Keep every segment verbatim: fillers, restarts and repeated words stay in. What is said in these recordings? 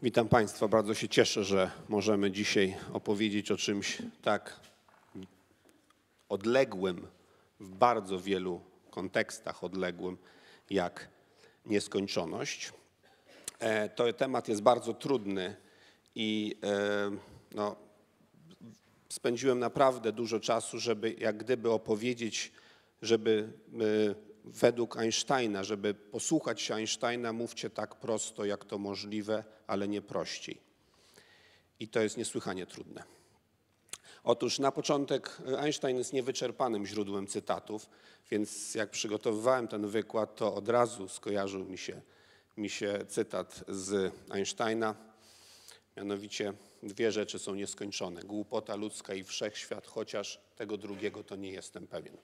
Witam Państwa. Bardzo się cieszę, że możemy dzisiaj opowiedzieć o czymś tak odległym, w bardzo wielu kontekstach odległym, jak nieskończoność. To temat jest bardzo trudny i no, spędziłem naprawdę dużo czasu, żeby jak gdyby opowiedzieć, żeby według Einsteina, żeby posłuchać się Einsteina, mówcie tak prosto, jak to możliwe, ale nie prościej. I to jest niesłychanie trudne. Otóż na początek Einstein jest niewyczerpanym źródłem cytatów, więc jak przygotowywałem ten wykład, to od razu skojarzył mi się, mi się cytat z Einsteina. Mianowicie dwie rzeczy są nieskończone. Głupota ludzka i wszechświat, chociaż tego drugiego to nie jestem pewien.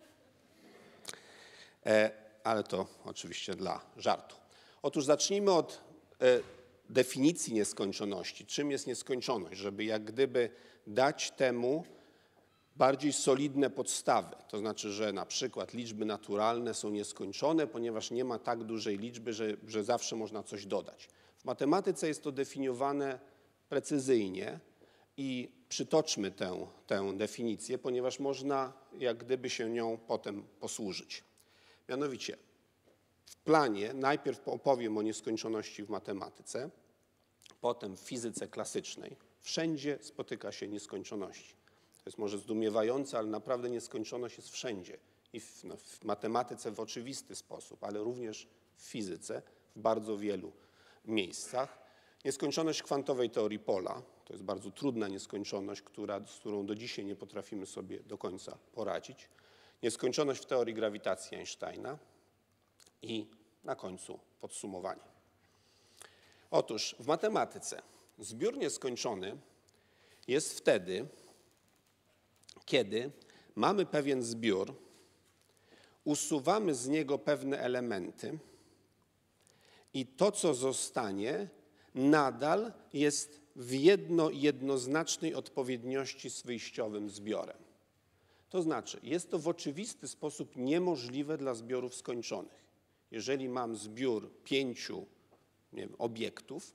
Ale to oczywiście dla żartu. Otóż zacznijmy od definicji nieskończoności. Czym jest nieskończoność? Żeby jak gdyby dać temu bardziej solidne podstawy. To znaczy, że na przykład liczby naturalne są nieskończone, ponieważ nie ma tak dużej liczby, że, że zawsze można coś dodać. W matematyce jest to definiowane precyzyjnie i przytoczmy tę, tę definicję, ponieważ można jak gdyby się nią potem posłużyć. Mianowicie w planie najpierw opowiem o nieskończoności w matematyce, potem w fizyce klasycznej. Wszędzie spotyka się nieskończoności. To jest może zdumiewające, ale naprawdę nieskończoność jest wszędzie. I w, no, w matematyce w oczywisty sposób, ale również w fizyce w bardzo wielu miejscach. Nieskończoność kwantowej teorii pola to jest bardzo trudna nieskończoność, która, z którą do dzisiaj nie potrafimy sobie do końca poradzić. Nieskończoność w teorii grawitacji Einsteina i na końcu podsumowanie. Otóż w matematyce zbiór nieskończony jest wtedy, kiedy mamy pewien zbiór, usuwamy z niego pewne elementy i to, co zostanie, nadal jest w jedno, jednoznacznej odpowiedniości z wyjściowym zbiorem. To znaczy, jest to w oczywisty sposób niemożliwe dla zbiorów skończonych. Jeżeli mam zbiór pięciu nie wiem, obiektów,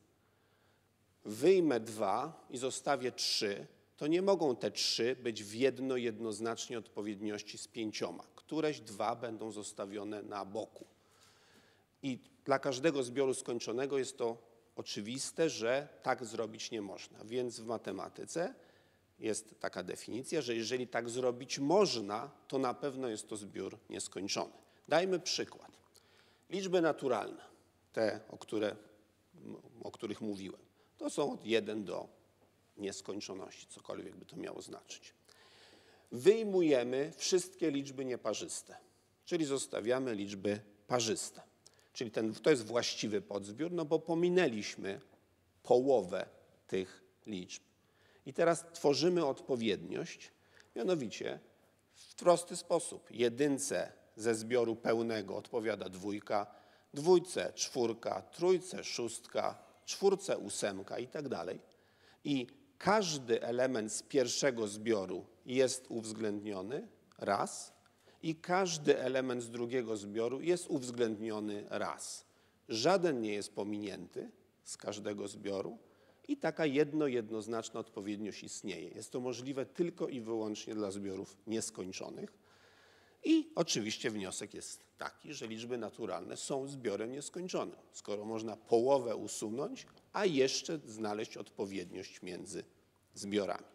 wyjmę dwa i zostawię trzy, to nie mogą te trzy być w jedno, jednoznacznie odpowiedniości z pięcioma. Któreś dwa będą zostawione na boku. I dla każdego zbioru skończonego jest to oczywiste, że tak zrobić nie można. Więc w matematyce jest taka definicja, że jeżeli tak zrobić można, to na pewno jest to zbiór nieskończony. Dajmy przykład. Liczby naturalne, te, o, które, o których mówiłem, to są od jeden do nieskończoności, cokolwiek by to miało znaczyć. Wyjmujemy wszystkie liczby nieparzyste, czyli zostawiamy liczby parzyste. Czyli ten, to jest właściwy podzbiór, no bo pominęliśmy połowę tych liczb. I teraz tworzymy odpowiedniość, mianowicie w prosty sposób. Jedynce ze zbioru pełnego odpowiada dwójka, dwójce czwórka, trójce szóstka, czwórce ósemka i tak dalej. I każdy element z pierwszego zbioru jest uwzględniony raz i każdy element z drugiego zbioru jest uwzględniony raz. Żaden nie jest pominięty z każdego zbioru i taka jedno, jednoznaczna odpowiedniość istnieje. Jest to możliwe tylko i wyłącznie dla zbiorów nieskończonych. I oczywiście wniosek jest taki, że liczby naturalne są zbiorem nieskończonym, skoro można połowę usunąć, a jeszcze znaleźć odpowiedniość między zbiorami.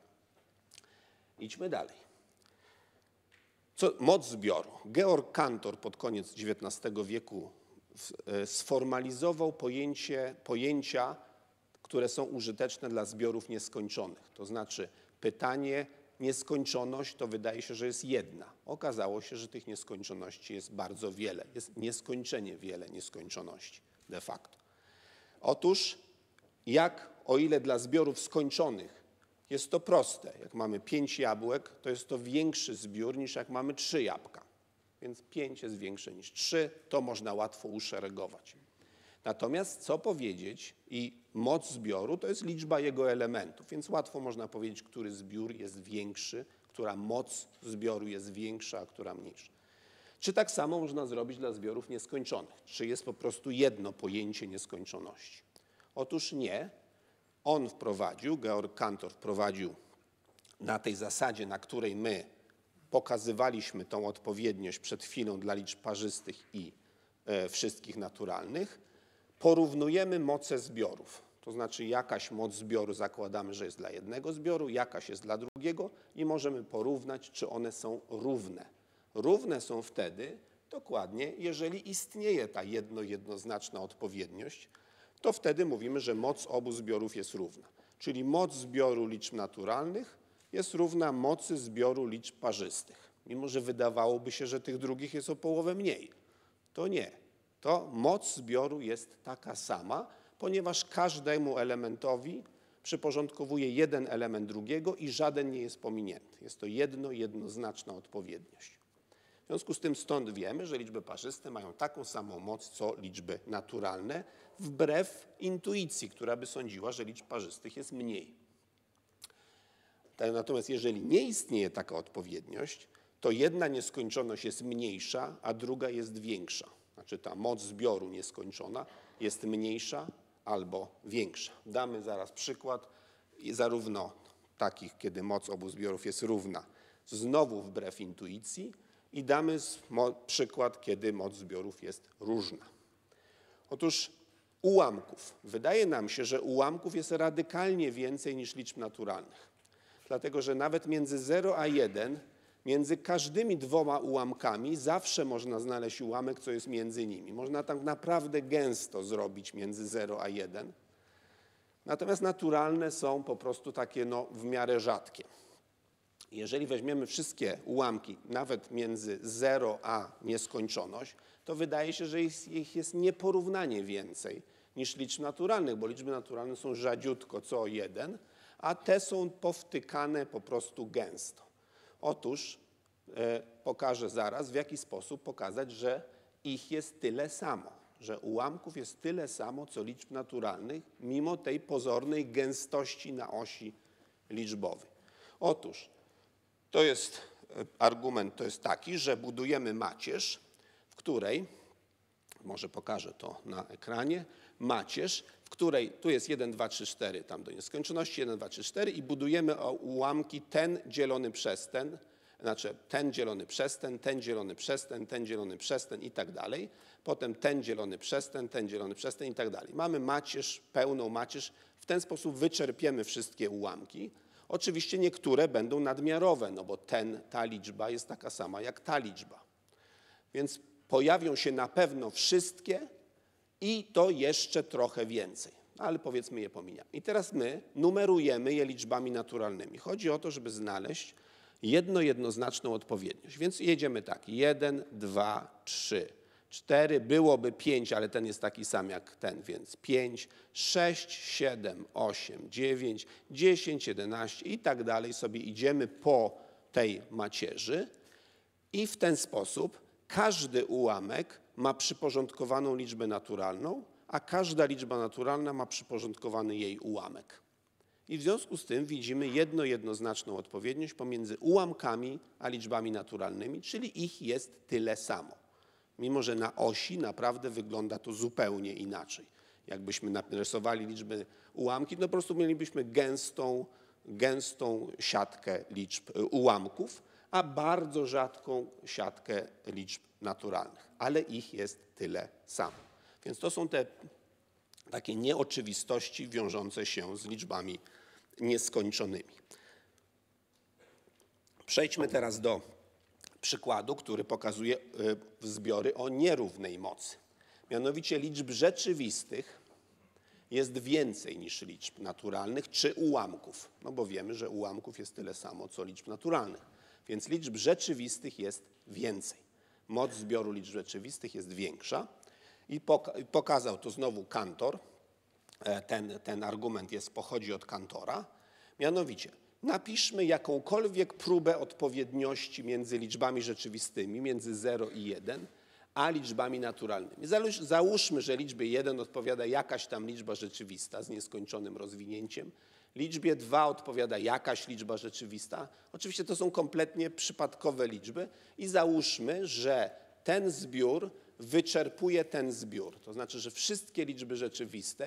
Idźmy dalej. Co, moc zbioru. Georg Cantor pod koniec dziewiętnastego wieku sformalizował pojęcie, pojęcia, które są użyteczne dla zbiorów nieskończonych. To znaczy pytanie, nieskończoność to wydaje się, że jest jedna. Okazało się, że tych nieskończoności jest bardzo wiele. Jest nieskończenie wiele nieskończoności de facto. Otóż jak, o ile dla zbiorów skończonych jest to proste. Jak mamy pięć jabłek, to jest to większy zbiór niż jak mamy trzy jabłka. Więc pięć jest większe niż trzy, to można łatwo uszeregować. Natomiast co powiedzieć i moc zbioru to jest liczba jego elementów, więc łatwo można powiedzieć, który zbiór jest większy, która moc zbioru jest większa, a która mniejsza. Czy tak samo można zrobić dla zbiorów nieskończonych? Czy jest po prostu jedno pojęcie nieskończoności? Otóż nie, on wprowadził, Georg Cantor wprowadził na tej zasadzie, na której my pokazywaliśmy tą odpowiedniość przed chwilą dla liczb parzystych i e, wszystkich naturalnych, porównujemy moce zbiorów. To znaczy jakaś moc zbioru zakładamy, że jest dla jednego zbioru, jakaś jest dla drugiego i możemy porównać, czy one są równe. Równe są wtedy dokładnie, jeżeli istnieje ta jedno, jednoznaczna odpowiedniość, to wtedy mówimy, że moc obu zbiorów jest równa. Czyli moc zbioru liczb naturalnych jest równa mocy zbioru liczb parzystych. Mimo że wydawałoby się, że tych drugich jest o połowę mniej. To nie. To moc zbioru jest taka sama, ponieważ każdemu elementowi przyporządkowuje jeden element drugiego i żaden nie jest pominięty. Jest to jedno, jednoznaczna odpowiedniość. W związku z tym stąd wiemy, że liczby parzyste mają taką samą moc, co liczby naturalne, wbrew intuicji, która by sądziła, że liczb parzystych jest mniej. Natomiast jeżeli nie istnieje taka odpowiedniość, to jedna nieskończoność jest mniejsza, a druga jest większa. Znaczy ta moc zbioru nieskończona jest mniejsza albo większa. Damy zaraz przykład zarówno takich, kiedy moc obu zbiorów jest równa, znowu wbrew intuicji, i damy przykład, kiedy moc zbiorów jest różna. Otóż ułamków. Wydaje nam się, że ułamków jest radykalnie więcej niż liczb naturalnych. Dlatego, że nawet między zero a jeden, między każdymi dwoma ułamkami zawsze można znaleźć ułamek, co jest między nimi. Można tam naprawdę gęsto zrobić między zero a jeden. Natomiast naturalne są po prostu takie no, w miarę rzadkie. Jeżeli weźmiemy wszystkie ułamki, nawet między zero a nieskończoność, to wydaje się, że ich jest nieporównanie więcej niż liczb naturalnych, bo liczby naturalne są rzadziutko co jeden, a te są powtykane po prostu gęsto. Otóż e, pokażę zaraz, w jaki sposób pokazać, że ich jest tyle samo, że ułamków jest tyle samo, co liczb naturalnych, mimo tej pozornej gęstości na osi liczbowej. Otóż to jest argument, to jest taki, że budujemy macierz, w której, może pokażę to na ekranie, macierz, w której tu jest jeden, dwa, trzy, cztery, tam do nieskończoności, jeden, dwa, trzy, cztery i budujemy o ułamki ten dzielony przez ten, znaczy ten dzielony przez ten, ten dzielony przez ten, ten dzielony przez ten i tak dalej. Potem ten dzielony przez ten, ten dzielony przez ten i tak dalej. Mamy macierz, pełną macierz. W ten sposób wyczerpiemy wszystkie ułamki. Oczywiście niektóre będą nadmiarowe, no bo ten, ta liczba jest taka sama jak ta liczba. Więc pojawią się na pewno wszystkie i to jeszcze trochę więcej, ale powiedzmy je pominiamy. I teraz my numerujemy je liczbami naturalnymi. Chodzi o to, żeby znaleźć jedno jednoznaczną odpowiedniość. Więc jedziemy tak, jeden, dwa, trzy, cztery, byłoby pięć, ale ten jest taki sam jak ten, więc pięć, sześć, siedem, osiem, dziewięć, dziesięć, jedenaście i tak dalej sobie idziemy po tej macierzy i w ten sposób każdy ułamek ma przyporządkowaną liczbę naturalną, a każda liczba naturalna ma przyporządkowany jej ułamek. I w związku z tym widzimy jedno jednoznaczną odpowiedniość pomiędzy ułamkami a liczbami naturalnymi, czyli ich jest tyle samo. Mimo że na osi naprawdę wygląda to zupełnie inaczej. Jakbyśmy narysowali liczby ułamki, no po prostu mielibyśmy gęstą, gęstą siatkę liczb ułamków, a bardzo rzadką siatkę liczb naturalnych, ale ich jest tyle samo. Więc to są te takie nieoczywistości wiążące się z liczbami nieskończonymi. Przejdźmy teraz do przykładu, który pokazuje zbiory o nierównej mocy. Mianowicie liczb rzeczywistych jest więcej niż liczb naturalnych czy ułamków, no bo wiemy, że ułamków jest tyle samo, co liczb naturalnych. Więc liczb rzeczywistych jest więcej. Moc zbioru liczb rzeczywistych jest większa i pokazał to znowu Cantor. Ten, ten argument jest, pochodzi od Cantora. Mianowicie napiszmy jakąkolwiek próbę odpowiedniości między liczbami rzeczywistymi, między zero i jeden, a liczbami naturalnymi. Załóżmy, że liczbie jeden odpowiada jakaś tam liczba rzeczywista z nieskończonym rozwinięciem. Liczbie dwa odpowiada jakaś liczba rzeczywista. Oczywiście to są kompletnie przypadkowe liczby i załóżmy, że ten zbiór wyczerpuje ten zbiór. To znaczy, że wszystkie liczby rzeczywiste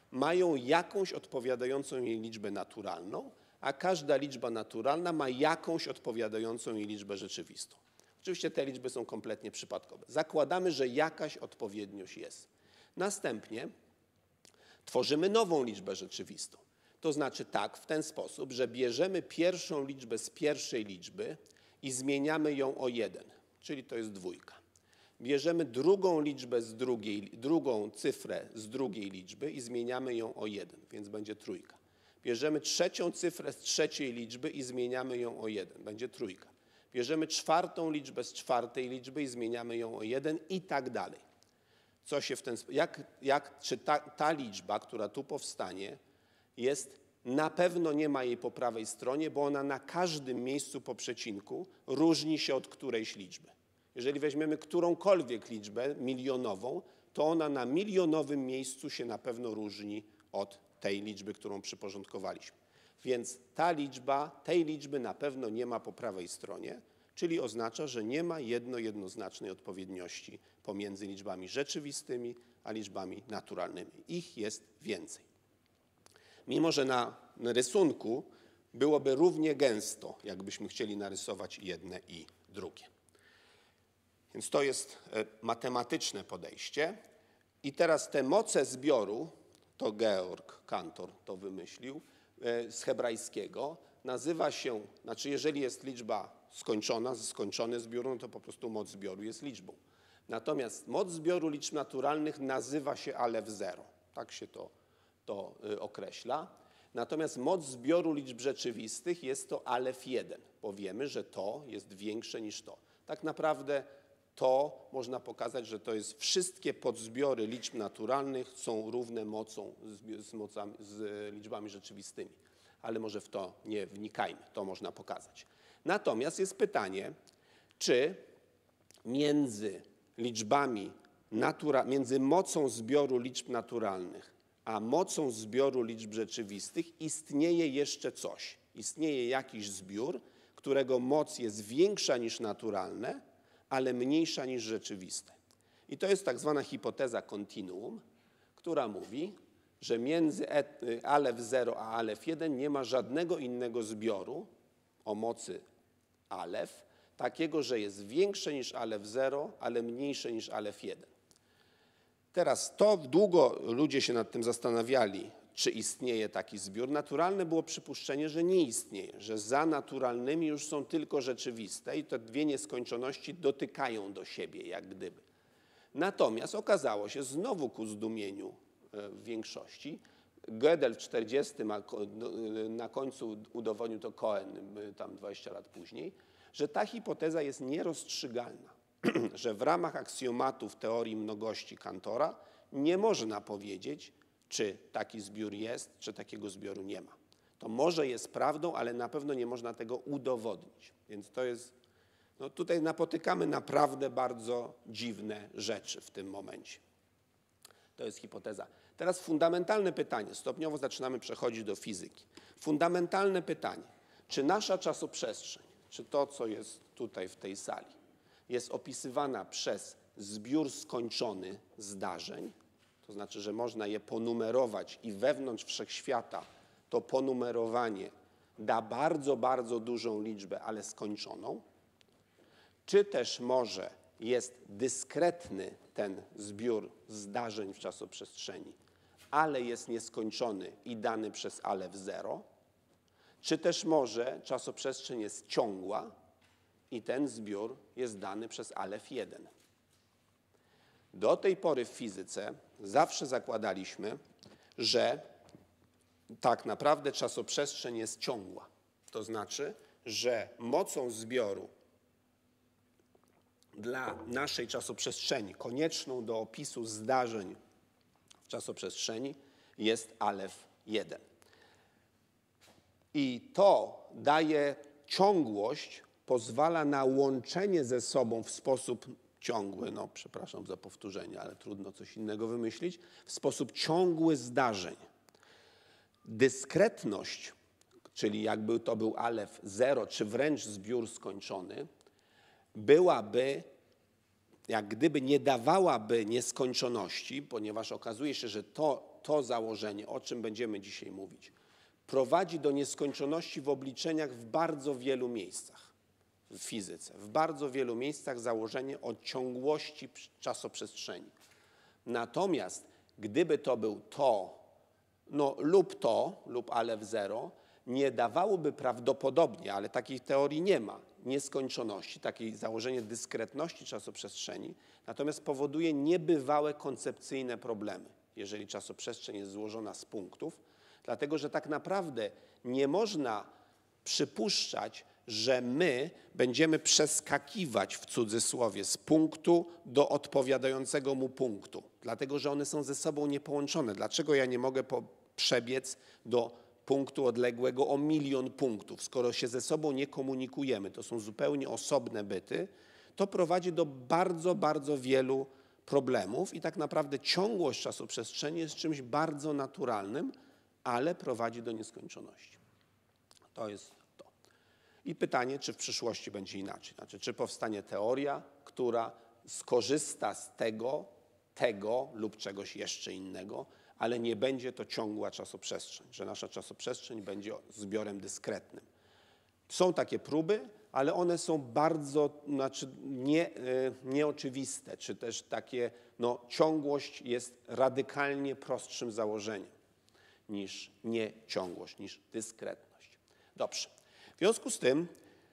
mają jakąś odpowiadającą jej liczbę naturalną, a każda liczba naturalna ma jakąś odpowiadającą jej liczbę rzeczywistą. Oczywiście te liczby są kompletnie przypadkowe. Zakładamy, że jakaś odpowiedniość jest. Następnie tworzymy nową liczbę rzeczywistą. To znaczy tak, w ten sposób, że bierzemy pierwszą liczbę z pierwszej liczby i zmieniamy ją o jeden, czyli to jest dwójka. Bierzemy drugą liczbę z drugiej, drugą cyfrę z drugiej liczby i zmieniamy ją o jeden, więc będzie trójka. Bierzemy trzecią cyfrę z trzeciej liczby i zmieniamy ją o jeden, będzie trójka. Bierzemy czwartą liczbę z czwartej liczby i zmieniamy ją o jeden i tak dalej. Co się w ten, jak, jak, czy ta, ta liczba, która tu powstanie, jest, na pewno nie ma jej po prawej stronie, bo ona na każdym miejscu po przecinku różni się od którejś liczby. Jeżeli weźmiemy którąkolwiek liczbę milionową, to ona na milionowym miejscu się na pewno różni od tej liczby, którą przyporządkowaliśmy. Więc ta liczba, tej liczby na pewno nie ma po prawej stronie, czyli oznacza, że nie ma jedno-jednoznacznej odpowiedniości pomiędzy liczbami rzeczywistymi a liczbami naturalnymi. Ich jest więcej. Mimo że na rysunku byłoby równie gęsto, jakbyśmy chcieli narysować jedne i drugie. Więc to jest matematyczne podejście. I teraz te moce zbioru, to Georg Cantor to wymyślił, z hebrajskiego, nazywa się, znaczy jeżeli jest liczba skończona, skończony zbiór, no to po prostu moc zbioru jest liczbą. Natomiast moc zbioru liczb naturalnych nazywa się alef zero. Tak się to, to określa. Natomiast moc zbioru liczb rzeczywistych jest to alef jeden, bo wiemy, że to jest większe niż to. Tak naprawdę to można pokazać, że to jest wszystkie podzbiory liczb naturalnych są równe mocą z, z, mocami, z liczbami rzeczywistymi. Ale może w to nie wnikajmy, to można pokazać. Natomiast jest pytanie, czy między liczbami, natura, między mocą zbioru liczb naturalnych a mocą zbioru liczb rzeczywistych istnieje jeszcze coś. Istnieje jakiś zbiór, którego moc jest większa niż naturalne, ale mniejsza niż rzeczywiste. I to jest tak zwana hipoteza kontinuum, która mówi, że między alef zero a alef jeden nie ma żadnego innego zbioru o mocy alef, takiego, że jest większe niż alef zero, ale mniejsze niż alef jeden. Teraz to długo ludzie się nad tym zastanawiali, czy istnieje taki zbiór. Naturalne było przypuszczenie, że nie istnieje, że za naturalnymi już są tylko rzeczywiste i te dwie nieskończoności dotykają do siebie jak gdyby. Natomiast okazało się znowu ku zdumieniu w większości, Gödel w czterdziestym, a na końcu udowodnił to Cohen tam dwadzieścia lat później, że ta hipoteza jest nierozstrzygalna, że w ramach aksjomatów teorii mnogości Cantora nie można powiedzieć, czy taki zbiór jest, czy takiego zbioru nie ma. To może jest prawdą, ale na pewno nie można tego udowodnić. Więc to jest, no tutaj napotykamy naprawdę bardzo dziwne rzeczy w tym momencie. To jest hipoteza. Teraz fundamentalne pytanie, stopniowo zaczynamy przechodzić do fizyki. Fundamentalne pytanie, czy nasza czasoprzestrzeń, czy to, co jest tutaj w tej sali, jest opisywana przez zbiór skończony zdarzeń, to znaczy, że można je ponumerować i wewnątrz wszechświata to ponumerowanie da bardzo, bardzo dużą liczbę, ale skończoną, czy też może jest dyskretny ten zbiór zdarzeń w czasoprzestrzeni, ale jest nieskończony i dany przez alef zero, czy też może czasoprzestrzeń jest ciągła i ten zbiór jest dany przez alef jeden. Do tej pory w fizyce zawsze zakładaliśmy, że tak naprawdę czasoprzestrzeń jest ciągła. To znaczy, że mocą zbioru dla naszej czasoprzestrzeni, konieczną do opisu zdarzeń w czasoprzestrzeni, jest alef jeden. I to daje ciągłość, pozwala na łączenie ze sobą w sposób ciągły, no przepraszam za powtórzenie, ale trudno coś innego wymyślić, w sposób ciągły zdarzeń. Dyskretność, czyli jakby to był alef zero, czy wręcz zbiór skończony, byłaby, jak gdyby nie dawałaby nieskończoności, ponieważ okazuje się, że to to założenie, o czym będziemy dzisiaj mówić, prowadzi do nieskończoności w obliczeniach w bardzo wielu miejscach w fizyce. W bardzo wielu miejscach założenie o ciągłości czasoprzestrzeni. Natomiast gdyby to był to, no lub to, lub Aleph zero, nie dawałoby prawdopodobnie, ale takiej teorii nie ma, nieskończoności, takie założenie dyskretności czasoprzestrzeni, natomiast powoduje niebywałe koncepcyjne problemy, jeżeli czasoprzestrzeń jest złożona z punktów, dlatego że tak naprawdę nie można przypuszczać, że my będziemy przeskakiwać w cudzysłowie z punktu do odpowiadającego mu punktu, dlatego że one są ze sobą niepołączone. Dlaczego ja nie mogę po przebiec do punktu odległego o milion punktów, skoro się ze sobą nie komunikujemy, to są zupełnie osobne byty, to prowadzi do bardzo, bardzo wielu problemów i tak naprawdę ciągłość czasoprzestrzeni jest czymś bardzo naturalnym, ale prowadzi do nieskończoności. To jest to. I pytanie, czy w przyszłości będzie inaczej. Znaczy, czy powstanie teoria, która skorzysta z tego, tego lub czegoś jeszcze innego, ale nie będzie to ciągła czasoprzestrzeń, że nasza czasoprzestrzeń będzie zbiorem dyskretnym. Są takie próby, ale one są bardzo znaczy nie, nieoczywiste, czy też takie, no, ciągłość jest radykalnie prostszym założeniem niż nieciągłość, niż dyskretność. Dobrze. W związku z tym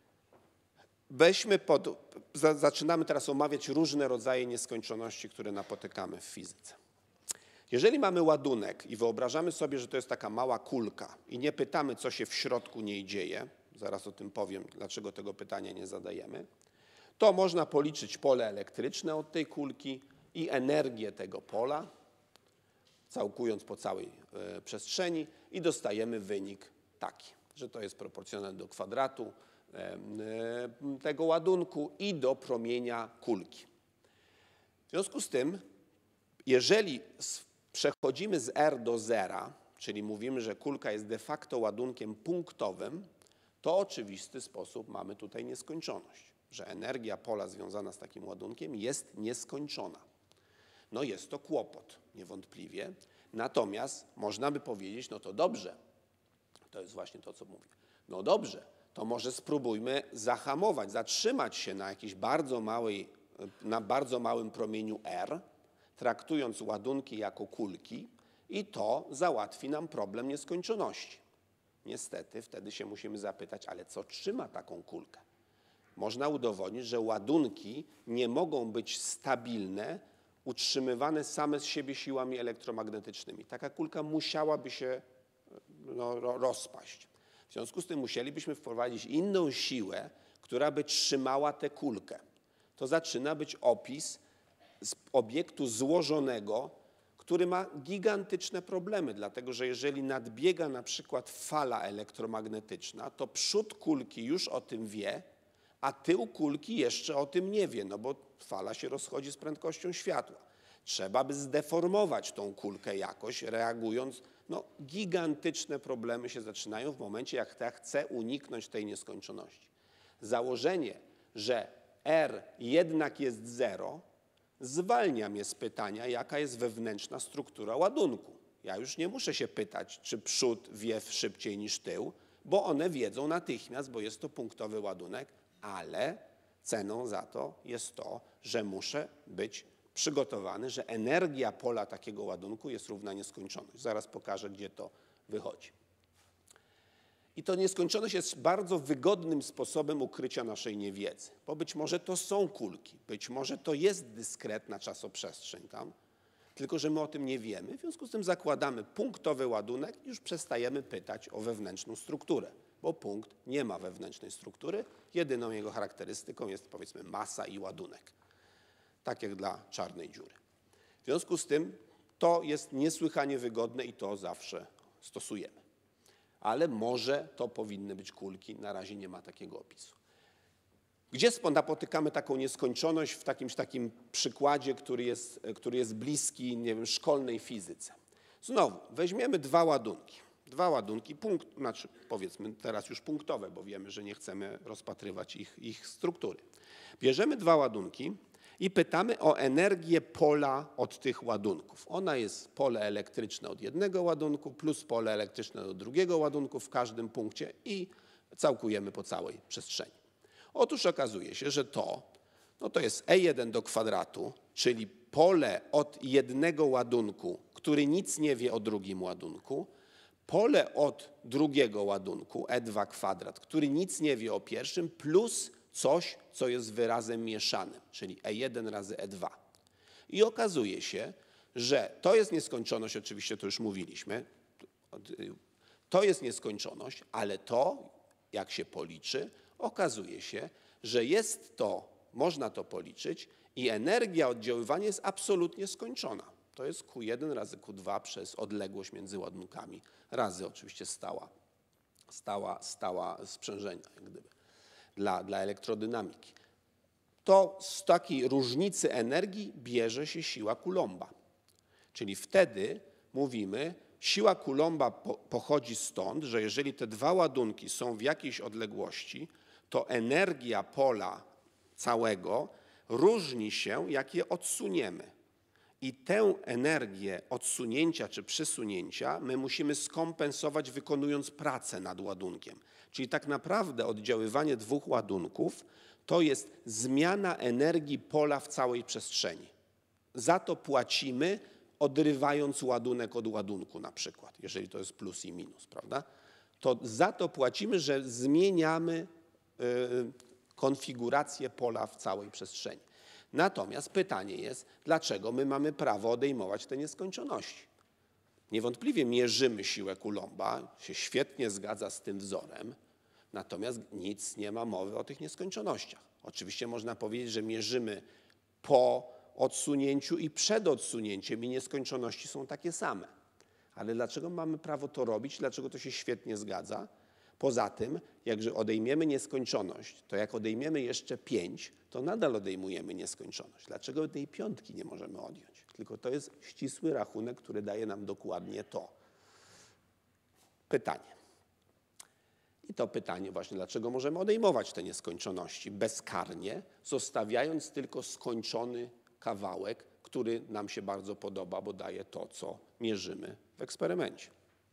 weźmy pod, zaczynamy teraz omawiać różne rodzaje nieskończoności, które napotykamy w fizyce. Jeżeli mamy ładunek i wyobrażamy sobie, że to jest taka mała kulka i nie pytamy, co się w środku niej dzieje, zaraz o tym powiem, dlaczego tego pytania nie zadajemy, to można policzyć pole elektryczne od tej kulki i energię tego pola, całkując po całej y, przestrzeni i dostajemy wynik taki, że to jest proporcjonalne do kwadratu y, y, tego ładunku i do promienia kulki. W związku z tym, jeżeli przechodzimy z R do zera, czyli mówimy, że kulka jest de facto ładunkiem punktowym, to w oczywisty sposób mamy tutaj nieskończoność, że energia pola związana z takim ładunkiem jest nieskończona. No jest to kłopot, niewątpliwie, natomiast można by powiedzieć, no to dobrze, to jest właśnie to, co mówię, no dobrze, to może spróbujmy zahamować, zatrzymać się na jakiejś bardzo małej, na bardzo małym promieniu R, traktując ładunki jako kulki i to załatwi nam problem nieskończoności. Niestety wtedy się musimy zapytać, ale co trzyma taką kulkę? Można udowodnić, że ładunki nie mogą być stabilne, utrzymywane same z siebie siłami elektromagnetycznymi. Taka kulka musiałaby się no, rozpaść. W związku z tym musielibyśmy wprowadzić inną siłę, która by trzymała tę kulkę. To zaczyna być opis z obiektu złożonego, który ma gigantyczne problemy, dlatego że jeżeli nadbiega na przykład fala elektromagnetyczna, to przód kulki już o tym wie, a tył kulki jeszcze o tym nie wie, no bo fala się rozchodzi z prędkością światła. Trzeba by zdeformować tą kulkę jakoś, reagując, no gigantyczne problemy się zaczynają w momencie, jak ja chcę uniknąć tej nieskończoności. Założenie, że R jednak jest zero, zwalnia mnie z pytania, jaka jest wewnętrzna struktura ładunku. Ja już nie muszę się pytać, czy przód wie szybciej niż tył, bo one wiedzą natychmiast, bo jest to punktowy ładunek, ale ceną za to jest to, że muszę być przygotowany, że energia pola takiego ładunku jest równa nieskończoność. Zaraz pokażę, gdzie to wychodzi. I to nieskończoność jest bardzo wygodnym sposobem ukrycia naszej niewiedzy, bo być może to są kulki, być może to jest dyskretna czasoprzestrzeń tam, tylko że my o tym nie wiemy, w związku z tym zakładamy punktowy ładunek i już przestajemy pytać o wewnętrzną strukturę, bo punkt nie ma wewnętrznej struktury, jedyną jego charakterystyką jest powiedzmy masa i ładunek, tak jak dla czarnej dziury. W związku z tym to jest niesłychanie wygodne i to zawsze stosujemy. Ale może to powinny być kulki, na razie nie ma takiego opisu. Gdzie napotykamy taką nieskończoność w takimś takim przykładzie, który jest, który jest bliski, nie wiem, szkolnej fizyce? Znowu, weźmiemy dwa ładunki. Dwa ładunki, punkt, znaczy powiedzmy teraz już punktowe, bo wiemy, że nie chcemy rozpatrywać ich, ich struktury. Bierzemy dwa ładunki I pytamy o energię pola od tych ładunków. Ona jest pole elektryczne od jednego ładunku plus pole elektryczne od drugiego ładunku w każdym punkcie i całkujemy po całej przestrzeni. Otóż okazuje się, że to, no to jest E jeden do kwadratu, czyli pole od jednego ładunku, który nic nie wie o drugim ładunku, pole od drugiego ładunku, E dwa kwadrat, który nic nie wie o pierwszym, plus coś, co jest wyrazem mieszanym, czyli E jeden razy E dwa. I okazuje się, że to jest nieskończoność, oczywiście to już mówiliśmy, to jest nieskończoność, ale to, jak się policzy, okazuje się, że jest to, można to policzyć i energia oddziaływania jest absolutnie skończona. To jest Q jeden razy Q dwa przez odległość między ładunkami, razy oczywiście stała, stała, stała sprzężenia, jak gdyby, dla, dla elektrodynamiki. To z takiej różnicy energii bierze się siła Coulomba. Czyli wtedy mówimy, siła Coulomba po, pochodzi stąd, że jeżeli te dwa ładunki są w jakiejś odległości, to energia pola całego różni się, jak je odsuniemy. I tę energię odsunięcia czy przesunięcia my musimy skompensować, wykonując pracę nad ładunkiem. Czyli tak naprawdę oddziaływanie dwóch ładunków to jest zmiana energii pola w całej przestrzeni. Za to płacimy, odrywając ładunek od ładunku na przykład, jeżeli to jest plus i minus, prawda? To za to płacimy, że zmieniamy y, konfigurację pola w całej przestrzeni. Natomiast pytanie jest, dlaczego my mamy prawo odejmować te nieskończoności? Niewątpliwie mierzymy siłę Coulomba, się świetnie zgadza z tym wzorem, natomiast nic nie ma mowy o tych nieskończonościach. Oczywiście można powiedzieć, że mierzymy po odsunięciu i przed odsunięciem i nieskończoności są takie same. Ale dlaczego mamy prawo to robić? Dlaczego to się świetnie zgadza? Poza tym, jak odejmiemy nieskończoność, to jak odejmiemy jeszcze pięć, to nadal odejmujemy nieskończoność. Dlaczego tej piątki nie możemy odjąć? Tylko to jest ścisły rachunek, który daje nam dokładnie to. Pytanie. I to pytanie właśnie, dlaczego możemy odejmować te nieskończoności bezkarnie, zostawiając tylko skończony kawałek, który nam się bardzo podoba, bo daje to, co mierzymy w eksperymencie.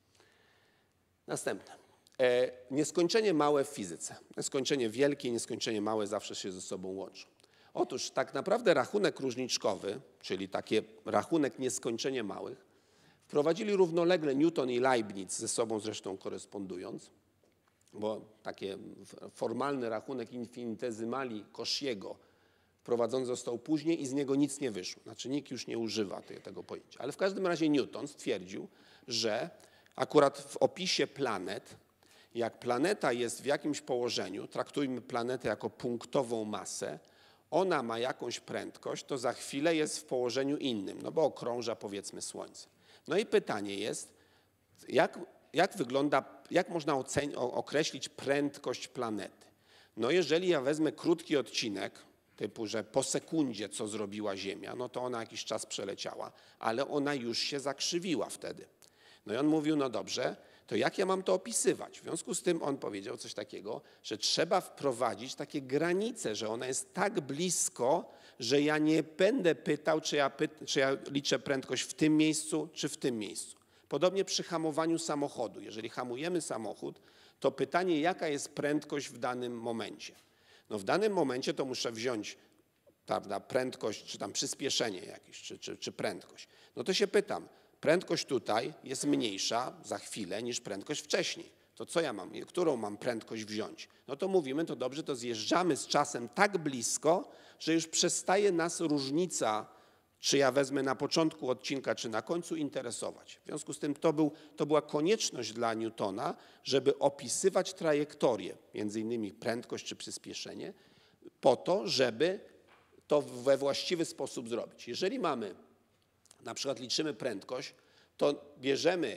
Następne. E, nieskończenie małe w fizyce. Nieskończenie wielkie i nieskończenie małe zawsze się ze sobą łączą. Otóż tak naprawdę rachunek różniczkowy, czyli taki rachunek nieskończenie małych, wprowadzili równolegle Newton i Leibniz, ze sobą zresztą korespondując, bo taki formalny rachunek infinitezymali Cauchy'ego wprowadzony został później i z niego nic nie wyszło. Znaczy nikt już nie używa tego pojęcia. Ale w każdym razie Newton stwierdził, że akurat w opisie planet, jak planeta jest w jakimś położeniu, traktujmy planetę jako punktową masę, ona ma jakąś prędkość, to za chwilę jest w położeniu innym, no bo okrąża powiedzmy Słońce. No i pytanie jest, jak, jak wygląda, jak można oceni- określić prędkość planety? No jeżeli ja wezmę krótki odcinek, typu, że po sekundzie co zrobiła Ziemia, no to ona jakiś czas przeleciała, ale ona już się zakrzywiła wtedy. No i on mówił, no dobrze, to jak ja mam to opisywać? W związku z tym on powiedział coś takiego, że trzeba wprowadzić takie granice, że ona jest tak blisko, że ja nie będę pytał, czy ja, py- czy ja liczę prędkość w tym miejscu, czy w tym miejscu. Podobnie przy hamowaniu samochodu. Jeżeli hamujemy samochód, to pytanie, jaka jest prędkość w danym momencie. No w danym momencie to muszę wziąć, prawda, prędkość, czy tam przyspieszenie jakieś, czy, czy, czy prędkość. No to się pytam, prędkość tutaj jest mniejsza za chwilę niż prędkość wcześniej. To co ja mam, którą mam prędkość wziąć? No to mówimy, to dobrze, to zjeżdżamy z czasem tak blisko, że już przestaje nas różnica, czy ja wezmę na początku odcinka, czy na końcu, interesować. W związku z tym to, był, to była konieczność dla Newtona, żeby opisywać trajektorię, między innymi prędkość czy przyspieszenie, po to, żeby to we właściwy sposób zrobić. Jeżeli mamy, na przykład liczymy prędkość, to bierzemy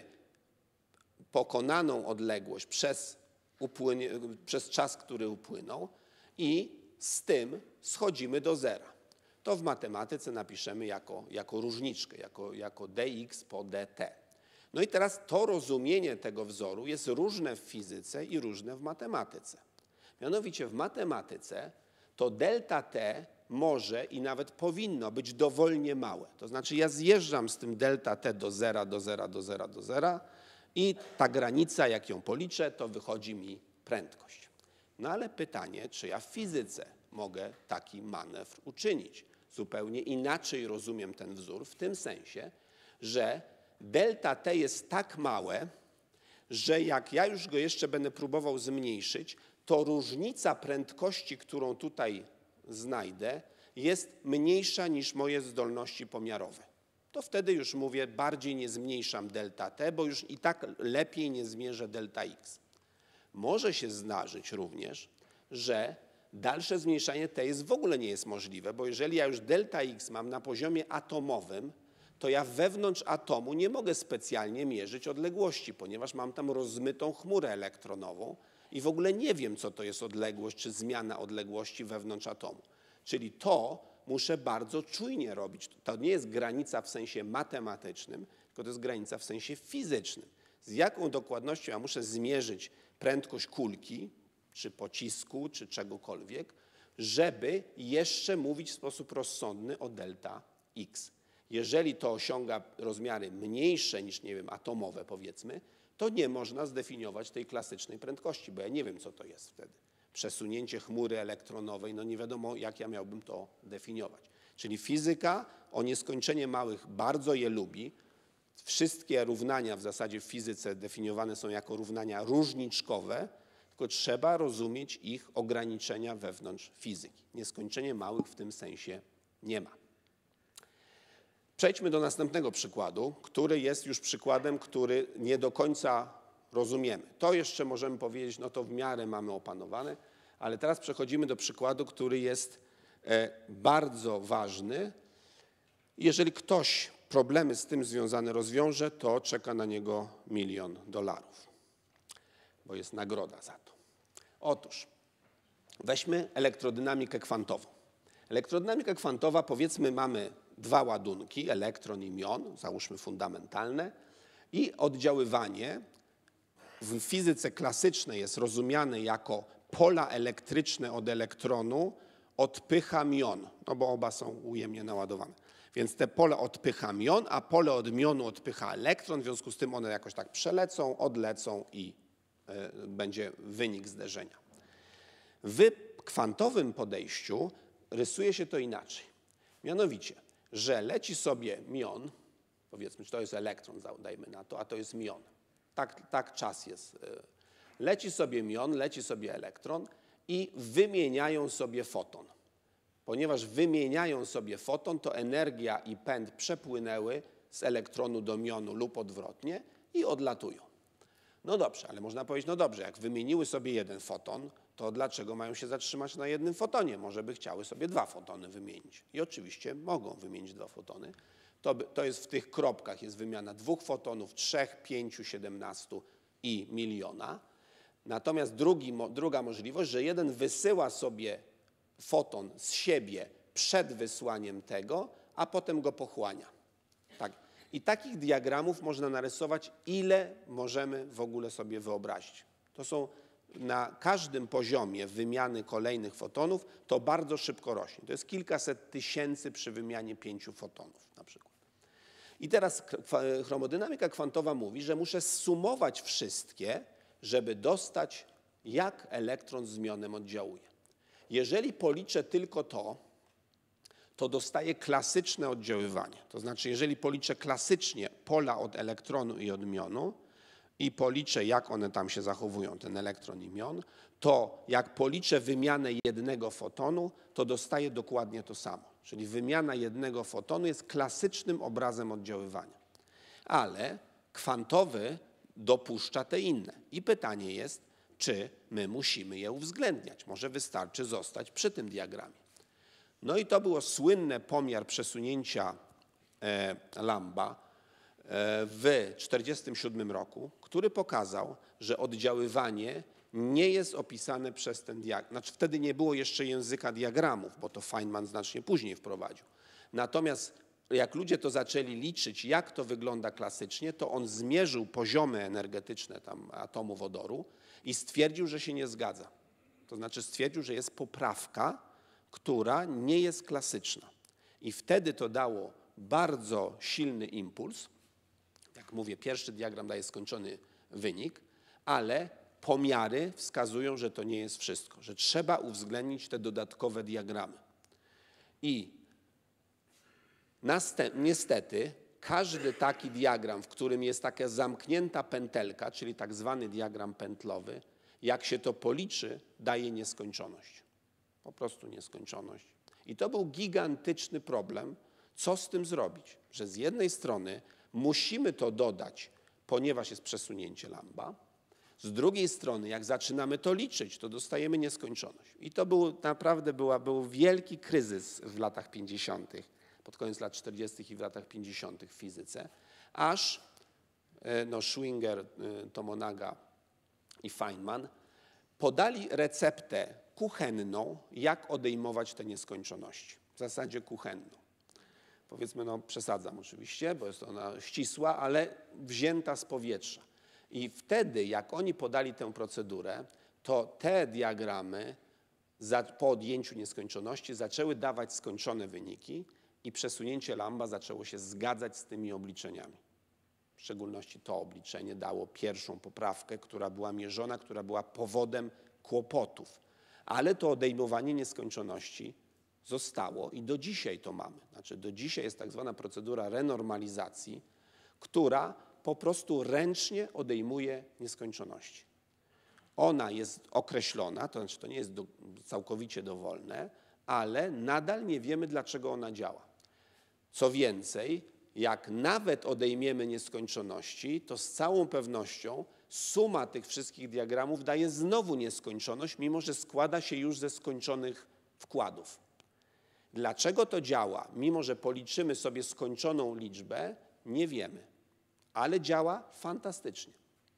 pokonaną odległość przez, upłynie, przez czas, który upłynął i z tym schodzimy do zera. To w matematyce napiszemy jako, jako różniczkę, jako, jako dx po dt. No i teraz to rozumienie tego wzoru jest różne w fizyce i różne w matematyce. Mianowicie w matematyce to delta t może i nawet powinno być dowolnie małe. To znaczy ja zjeżdżam z tym delta T do zera, do zera, do zera, do zera i ta granica, jak ją policzę, to wychodzi mi prędkość. No ale pytanie, czy ja w fizyce mogę taki manewr uczynić? Zupełnie inaczej rozumiem ten wzór w tym sensie, że delta T jest tak małe, że jak ja już go jeszcze będę próbował zmniejszyć, to różnica prędkości, którą tutaj znajdę, jest mniejsza niż moje zdolności pomiarowe. To wtedy już mówię, bardziej nie zmniejszam delta T, bo już i tak lepiej nie zmierzę delta X. Może się zdarzyć również, że dalsze zmniejszanie T jest w ogóle nie jest możliwe, bo jeżeli ja już delta X mam na poziomie atomowym, to ja wewnątrz atomu nie mogę specjalnie mierzyć odległości, ponieważ mam tam rozmytą chmurę elektronową i w ogóle nie wiem, co to jest odległość czy zmiana odległości wewnątrz atomu. Czyli to muszę bardzo czujnie robić. To nie jest granica w sensie matematycznym, tylko to jest granica w sensie fizycznym. Z jaką dokładnością ja muszę zmierzyć prędkość kulki, czy pocisku, czy czegokolwiek, żeby jeszcze mówić w sposób rozsądny o delta X. Jeżeli to osiąga rozmiary mniejsze niż, nie wiem, atomowe powiedzmy, to nie można zdefiniować tej klasycznej prędkości, bo ja nie wiem, co to jest wtedy. Przesunięcie chmury elektronowej, no nie wiadomo, jak ja miałbym to definiować. Czyli fizyka o nieskończenie małych bardzo je lubi. Wszystkie równania w zasadzie w fizyce definiowane są jako równania różniczkowe, tylko trzeba rozumieć ich ograniczenia wewnątrz fizyki. Nieskończenie małych w tym sensie nie ma. Przejdźmy do następnego przykładu, który jest już przykładem, który nie do końca rozumiemy. To jeszcze możemy powiedzieć, no to w miarę mamy opanowane, ale teraz przechodzimy do przykładu, który jest bardzo ważny. Jeżeli ktoś problemy z tym związane rozwiąże, to czeka na niego milion dolarów, bo jest nagroda za to. Otóż weźmy elektrodynamikę kwantową. Elektrodynamika kwantowa, powiedzmy, mamy dwa ładunki, elektron i mion, załóżmy fundamentalne, i oddziaływanie w fizyce klasycznej jest rozumiane jako pola elektryczne od elektronu odpycha mion, no bo oba są ujemnie naładowane. Więc te pole odpycha mion, a pole od mionu odpycha elektron, w związku z tym one jakoś tak przelecą, odlecą i y, będzie wynik zderzenia. W kwantowym podejściu rysuje się to inaczej. Mianowicie, że leci sobie mion, powiedzmy, że to jest elektron, dajmy na to, a to jest mion. Tak, tak czas jest. Leci sobie mion, leci sobie elektron i wymieniają sobie foton. Ponieważ wymieniają sobie foton, to energia i pęd przepłynęły z elektronu do mionu lub odwrotnie i odlatują. No dobrze, ale można powiedzieć, no dobrze, jak wymieniły sobie jeden foton, to dlaczego mają się zatrzymać na jednym fotonie? Może by chciały sobie dwa fotony wymienić. I oczywiście mogą wymienić dwa fotony. To, to jest w tych kropkach, jest wymiana dwóch fotonów, trzech, pięciu, siedemnastu i miliona. Natomiast drugi, druga możliwość, że jeden wysyła sobie foton z siebie przed wysłaniem tego, a potem go pochłania. Tak. I takich diagramów można narysować, ile możemy w ogóle sobie wyobrazić. To są na każdym poziomie wymiany kolejnych fotonów, to bardzo szybko rośnie. To jest kilkaset tysięcy przy wymianie pięciu fotonów na przykład. I teraz chromodynamika kwantowa mówi, że muszę zsumować wszystkie, żeby dostać, jak elektron z mionem oddziałuje. Jeżeli policzę tylko to, to dostaję klasyczne oddziaływanie. To znaczy, jeżeli policzę klasycznie pola od elektronu i od mionu i policzę, jak one tam się zachowują, ten elektron i mion, to jak policzę wymianę jednego fotonu, to dostaję dokładnie to samo. Czyli wymiana jednego fotonu jest klasycznym obrazem oddziaływania. Ale kwantowy dopuszcza te inne. I pytanie jest, czy my musimy je uwzględniać. Może wystarczy zostać przy tym diagramie. No i to było słynne pomiar przesunięcia e, Lamba e, w tysiąc dziewięćset czterdziestym siódmym roku, który pokazał, że oddziaływanie nie jest opisane przez ten diagram. Znaczy wtedy nie było jeszcze języka diagramów, bo to Feynman znacznie później wprowadził. Natomiast jak ludzie to zaczęli liczyć, jak to wygląda klasycznie, to on zmierzył poziomy energetyczne tam atomu wodoru i stwierdził, że się nie zgadza. To znaczy stwierdził, że jest poprawka, która nie jest klasyczna. I wtedy to dało bardzo silny impuls. Jak mówię, pierwszy diagram daje skończony wynik, ale pomiary wskazują, że to nie jest wszystko, że trzeba uwzględnić te dodatkowe diagramy. I niestety każdy taki diagram, w którym jest taka zamknięta pętelka, czyli tak zwany diagram pętlowy, jak się to policzy, daje nieskończoność. Po prostu nieskończoność. I to był gigantyczny problem, co z tym zrobić, że z jednej strony musimy to dodać, ponieważ jest przesunięcie lamba, z drugiej strony jak zaczynamy to liczyć, to dostajemy nieskończoność. I to był, naprawdę była, był wielki kryzys w latach pięćdziesiątych, pod koniec lat czterdziestych i w latach pięćdziesiątych w fizyce, aż no, Schwinger, Tomonaga i Feynman podali receptę kuchenną, jak odejmować te nieskończoności. W zasadzie kuchenną. Powiedzmy, no przesadzam oczywiście, bo jest ona ścisła, ale wzięta z powietrza. I wtedy, jak oni podali tę procedurę, to te diagramy za, po odjęciu nieskończoności zaczęły dawać skończone wyniki i przesunięcie lamba zaczęło się zgadzać z tymi obliczeniami. W szczególności to obliczenie dało pierwszą poprawkę, która była mierzona, która była powodem kłopotów. Ale to odejmowanie nieskończoności zostało i do dzisiaj to mamy. Znaczy do dzisiaj jest tak zwana procedura renormalizacji, która po prostu ręcznie odejmuje nieskończoności. Ona jest określona, to znaczy to nie jest do, całkowicie dowolne, ale nadal nie wiemy, dlaczego ona działa. Co więcej, jak nawet odejmiemy nieskończoności, to z całą pewnością suma tych wszystkich diagramów daje znowu nieskończoność, mimo że składa się już ze skończonych wkładów. Dlaczego to działa? Mimo że policzymy sobie skończoną liczbę, nie wiemy, ale działa fantastycznie.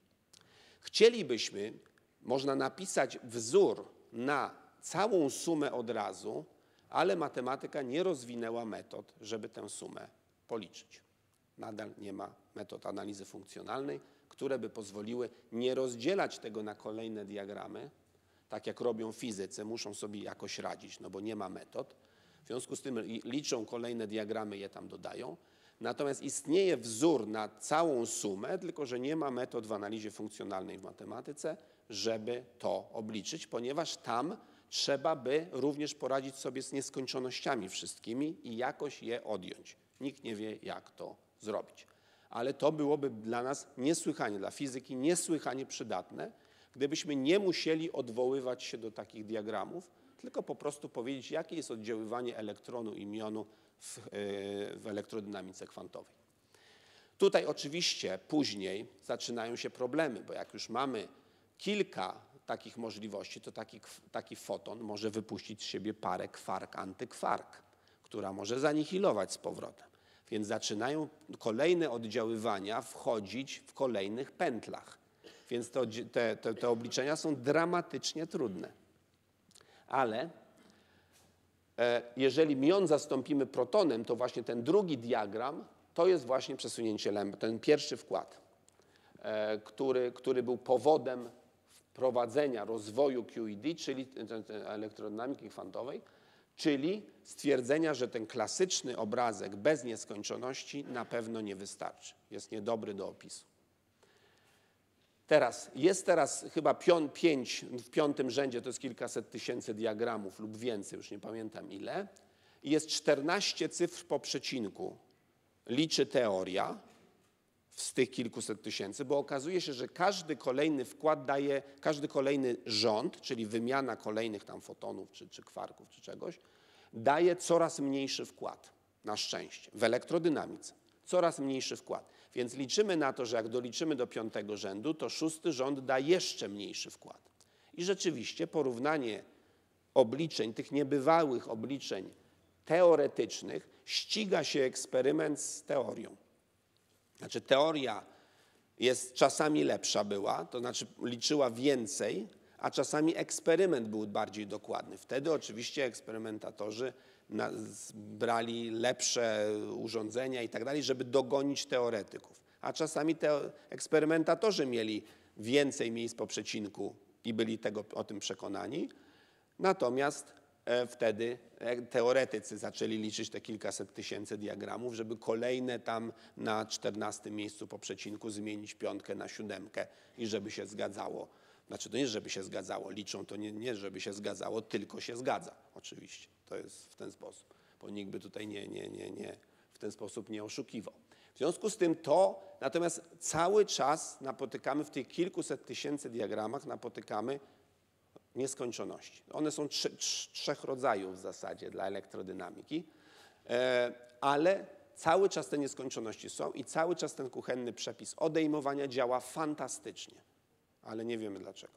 Chcielibyśmy, można napisać wzór na całą sumę od razu, ale matematyka nie rozwinęła metod, żeby tę sumę policzyć. Nadal nie ma metod analizy funkcjonalnej, które by pozwoliły nie rozdzielać tego na kolejne diagramy, tak jak robią fizycy, muszą sobie jakoś radzić, no bo nie ma metod. W związku z tym liczą kolejne diagramy, je tam dodają. Natomiast istnieje wzór na całą sumę, tylko że nie ma metod w analizie funkcjonalnej w matematyce, żeby to obliczyć, ponieważ tam trzeba by również poradzić sobie z nieskończonościami wszystkimi i jakoś je odjąć. Nikt nie wie, jak to zrobić. Ale to byłoby dla nas niesłychanie, dla fizyki niesłychanie przydatne, gdybyśmy nie musieli odwoływać się do takich diagramów, tylko po prostu powiedzieć, jakie jest oddziaływanie elektronu i mionu w, w elektrodynamice kwantowej. Tutaj oczywiście później zaczynają się problemy, bo jak już mamy kilka takich możliwości, to taki, taki foton może wypuścić z siebie parę kwark-antykwark, która może zanihilować z powrotem. Więc zaczynają kolejne oddziaływania wchodzić w kolejnych pętlach. Więc to, te, te, te obliczenia są dramatycznie trudne. Ale e, jeżeli mion zastąpimy protonem, to właśnie ten drugi diagram to jest właśnie przesunięcie lęba, ten pierwszy wkład, e, który, który był powodem wprowadzenia rozwoju Q E D, czyli elektrodynamiki kwantowej, czyli stwierdzenia, że ten klasyczny obrazek bez nieskończoności na pewno nie wystarczy. Jest niedobry do opisu. Teraz, jest teraz chyba pią, pięć, w piątym rzędzie to jest kilkaset tysięcy diagramów lub więcej, już nie pamiętam ile. I jest czternaście cyfr po przecinku. Liczy teoria z tych kilkuset tysięcy, bo okazuje się, że każdy kolejny wkład daje, każdy kolejny rząd, czyli wymiana kolejnych tam fotonów, czy, czy kwarków, czy czegoś, daje coraz mniejszy wkład, na szczęście, w elektrodynamice. Coraz mniejszy wkład. Więc liczymy na to, że jak doliczymy do piątego rzędu, to szósty rząd da jeszcze mniejszy wkład. I rzeczywiście porównanie obliczeń, tych niebywałych obliczeń teoretycznych, ściga się eksperyment z teorią. Znaczy teoria jest czasami lepsza była, to znaczy liczyła więcej, a czasami eksperyment był bardziej dokładny. Wtedy oczywiście eksperymentatorzy brali lepsze urządzenia i tak dalej, żeby dogonić teoretyków. A czasami te eksperymentatorzy mieli więcej miejsc po przecinku i byli tego, o tym przekonani. Natomiast wtedy teoretycy zaczęli liczyć te kilkaset tysięcy diagramów, żeby kolejne tam na czternastym miejscu po przecinku zmienić piątkę na siódemkę i żeby się zgadzało. Znaczy to nie, żeby się zgadzało, liczą to nie, nie żeby się zgadzało, tylko się zgadza oczywiście. To jest w ten sposób, bo nikt by tutaj nie, nie, nie, nie, w ten sposób nie oszukiwał. W związku z tym to, natomiast cały czas napotykamy w tych kilkuset tysięcy diagramach, napotykamy nieskończoności. One są trzy, trz, trzech rodzajów w zasadzie dla elektrodynamiki, e, ale cały czas te nieskończoności są i cały czas ten kuchenny przepis odejmowania działa fantastycznie, ale nie wiemy dlaczego.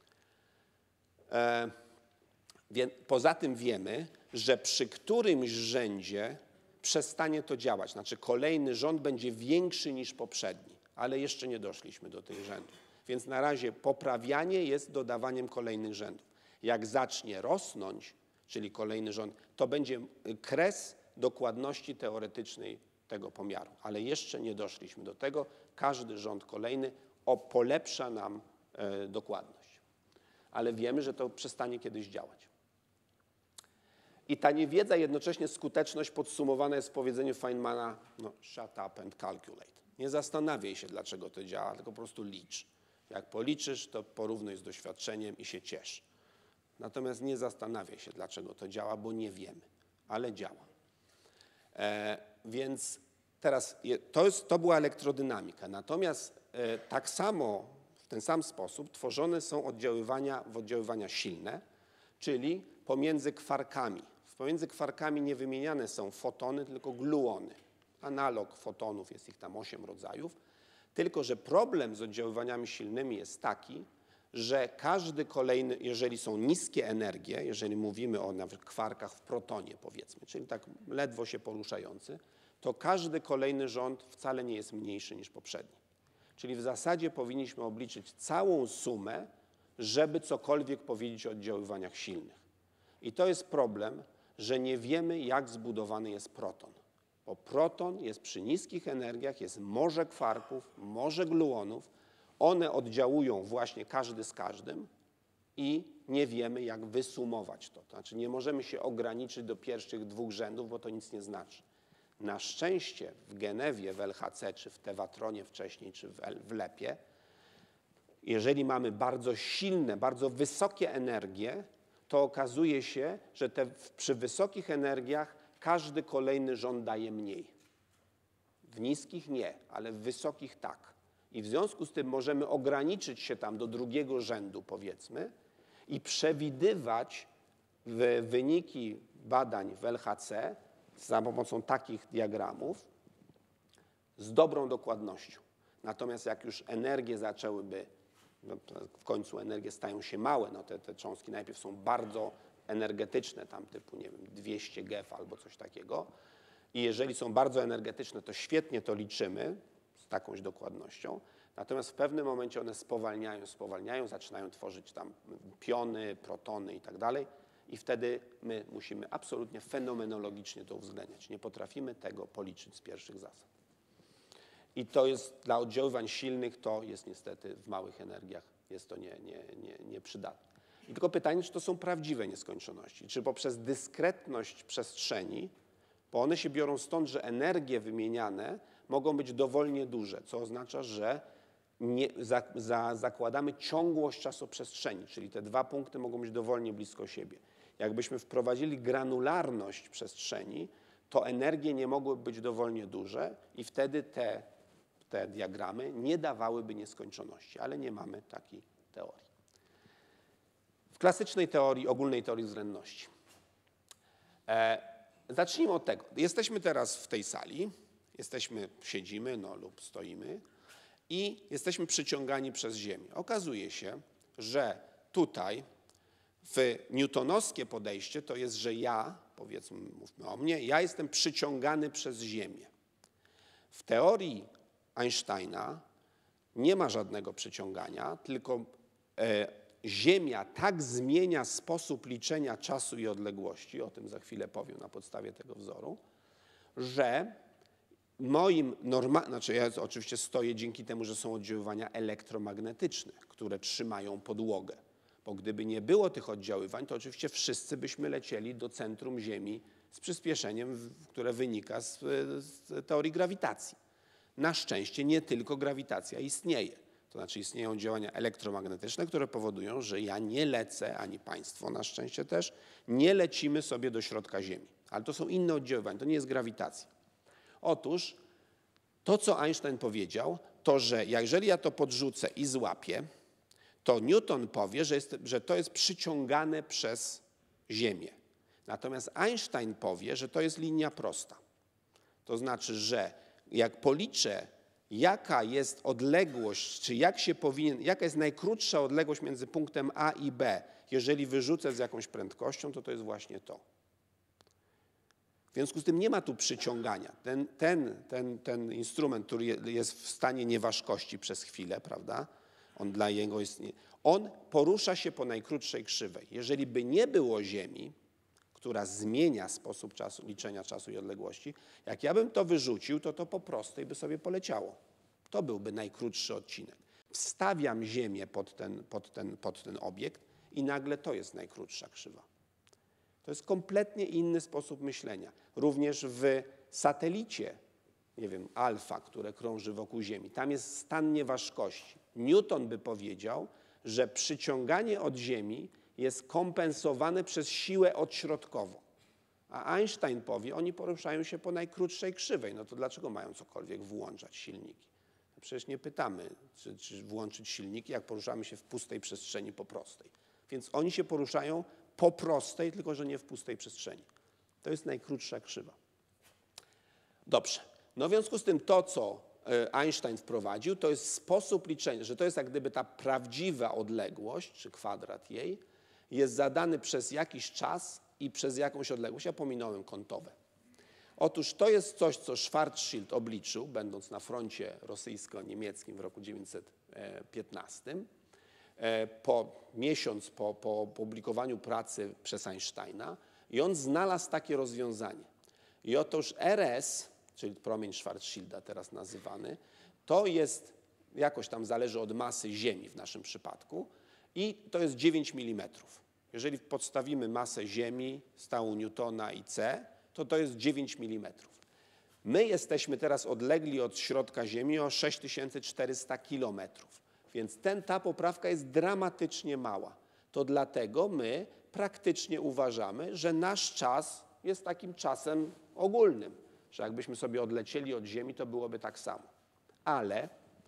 E, wie, poza tym wiemy, że przy którymś rzędzie przestanie to działać, znaczy kolejny rząd będzie większy niż poprzedni, ale jeszcze nie doszliśmy do tych rzędów. Więc na razie poprawianie jest dodawaniem kolejnych rzędów. Jak zacznie rosnąć, czyli kolejny rząd, to będzie kres dokładności teoretycznej tego pomiaru. Ale jeszcze nie doszliśmy do tego. Każdy rząd kolejny polepsza nam e, dokładność. Ale wiemy, że to przestanie kiedyś działać. I ta niewiedza, jednocześnie skuteczność podsumowana jest w powiedzeniu Feynmana no, shut up and calculate. Nie zastanawiaj się, dlaczego to działa, tylko po prostu licz. Jak policzysz, to porównuj z doświadczeniem i się ciesz. Natomiast nie zastanawiaj się, dlaczego to działa, bo nie wiemy, ale działa. E, więc teraz je, to, jest, to była elektrodynamika. Natomiast e, tak samo, w ten sam sposób tworzone są oddziaływania, oddziaływania silne, czyli pomiędzy kwarkami. Pomiędzy kwarkami nie wymieniane są fotony, tylko gluony. Analog fotonów, jest ich tam osiem rodzajów. Tylko że problem z oddziaływaniami silnymi jest taki, że każdy kolejny, jeżeli są niskie energie, jeżeli mówimy o nawet kwarkach w protonie powiedzmy, czyli tak ledwo się poruszający, to każdy kolejny rząd wcale nie jest mniejszy niż poprzedni. Czyli w zasadzie powinniśmy obliczyć całą sumę, żeby cokolwiek powiedzieć o oddziaływaniach silnych. I to jest problem, że nie wiemy, jak zbudowany jest proton. Bo proton jest przy niskich energiach, jest morze kwarków, morze gluonów. One oddziałują właśnie każdy z każdym i nie wiemy, jak wysumować to. To znaczy nie możemy się ograniczyć do pierwszych dwóch rzędów, bo to nic nie znaczy. Na szczęście w Genewie, w L H C, czy w Tewatronie wcześniej, czy w Lepie, jeżeli mamy bardzo silne, bardzo wysokie energie, to okazuje się, że te, przy wysokich energiach każdy kolejny rząd daje mniej. W niskich nie, ale w wysokich tak. I w związku z tym możemy ograniczyć się tam do drugiego rzędu, powiedzmy, i przewidywać wyniki badań w L H C za pomocą takich diagramów z dobrą dokładnością. Natomiast jak już energie zaczęłyby, no w końcu energie stają się małe, no te, te cząstki najpierw są bardzo energetyczne, tam typu, nie wiem, dwieście GeV albo coś takiego. I jeżeli są bardzo energetyczne, to świetnie to liczymy z takąś dokładnością. Natomiast w pewnym momencie one spowalniają, spowalniają, zaczynają tworzyć tam piony, protony i tak dalej. I wtedy my musimy absolutnie fenomenologicznie to uwzględniać. Nie potrafimy tego policzyć z pierwszych zasad. I to jest dla oddziaływań silnych, to jest niestety w małych energiach, jest to nie, nie, nie, nieprzydatne. I tylko pytanie, czy to są prawdziwe nieskończoności, czy poprzez dyskretność przestrzeni, bo one się biorą stąd, że energie wymieniane mogą być dowolnie duże, co oznacza, że nie, za, za, zakładamy ciągłość czasoprzestrzeni, czyli te dwa punkty mogą być dowolnie blisko siebie. Jakbyśmy wprowadzili granularność przestrzeni, to energie nie mogłyby być dowolnie duże i wtedy te, te diagramy nie dawałyby nieskończoności, ale nie mamy takiej teorii. W klasycznej teorii, ogólnej teorii względności. E, zacznijmy od tego. Jesteśmy teraz w tej sali, jesteśmy, siedzimy no, lub stoimy i jesteśmy przyciągani przez Ziemię. Okazuje się, że tutaj w newtonowskie podejście to jest, że ja, powiedzmy, mówmy o mnie, ja jestem przyciągany przez Ziemię. W teorii Einsteina nie ma żadnego przyciągania, tylko e, Ziemia tak zmienia sposób liczenia czasu i odległości, o tym za chwilę powiem na podstawie tego wzoru, że moim normalnym, znaczy ja oczywiście stoję dzięki temu, że są oddziaływania elektromagnetyczne, które trzymają podłogę. Bo gdyby nie było tych oddziaływań, to oczywiście wszyscy byśmy lecieli do centrum Ziemi z przyspieszeniem, które wynika z, z teorii grawitacji. Na szczęście nie tylko grawitacja istnieje. To znaczy istnieją działania elektromagnetyczne, które powodują, że ja nie lecę, ani państwo na szczęście też, nie lecimy sobie do środka Ziemi. Ale to są inne oddziaływania, to nie jest grawitacja. Otóż to, co Einstein powiedział, to, że jeżeli ja to podrzucę i złapię, to Newton powie, że, jest, że to jest przyciągane przez Ziemię. Natomiast Einstein powie, że to jest linia prosta. To znaczy, że jak policzę, jaka jest odległość, czy jak się powinien, jaka jest najkrótsza odległość między punktem A i B, jeżeli wyrzucę z jakąś prędkością, to to jest właśnie to. W związku z tym nie ma tu przyciągania. Ten, ten, ten, ten instrument, który jest w stanie nieważkości przez chwilę, prawda? On dla jego istnienia, on porusza się po najkrótszej krzywej. Jeżeli by nie było Ziemi, która zmienia sposób czasu, liczenia czasu i odległości, jak ja bym to wyrzucił, to to po prostej by sobie poleciało. To byłby najkrótszy odcinek. Wstawiam Ziemię pod ten, pod ten, pod ten obiekt i nagle to jest najkrótsza krzywa. To jest kompletnie inny sposób myślenia. Również w satelicie, nie wiem, Alfa, które krąży wokół Ziemi, tam jest stan nieważkości. Newton by powiedział, że przyciąganie od Ziemi jest kompensowane przez siłę odśrodkową. A Einstein powie, oni poruszają się po najkrótszej krzywej. No to dlaczego mają cokolwiek włączać silniki? No przecież nie pytamy, czy, czy włączyć silniki, jak poruszamy się w pustej przestrzeni po prostej. Więc oni się poruszają po prostej, tylko że nie w pustej przestrzeni. To jest najkrótsza krzywa. Dobrze. No w związku z tym to, co Einstein wprowadził, to jest sposób liczenia, że to jest jak gdyby ta prawdziwa odległość, czy kwadrat jej, jest zadany przez jakiś czas i przez jakąś odległość. Ja pominąłem kątowe. Otóż to jest coś, co Schwarzschild obliczył, będąc na froncie rosyjsko-niemieckim w roku tysiąc dziewięćset piętnastym. Po miesiąc po, po opublikowaniu pracy przez Einsteina i on znalazł takie rozwiązanie. I otóż R S, czyli promień Schwarzschilda teraz nazywany, to jest, jakoś tam zależy od masy Ziemi w naszym przypadku i to jest dziewięć milimetrów. Jeżeli podstawimy masę Ziemi, stałą Newtona i C, to to jest dziewięć milimetrów. My jesteśmy teraz odlegli od środka Ziemi o sześć tysięcy czterysta kilometrów. Więc ten, ta poprawka jest dramatycznie mała. To dlatego my praktycznie uważamy, że nasz czas jest takim czasem ogólnym, że jakbyśmy sobie odlecieli od Ziemi, to byłoby tak samo. Ale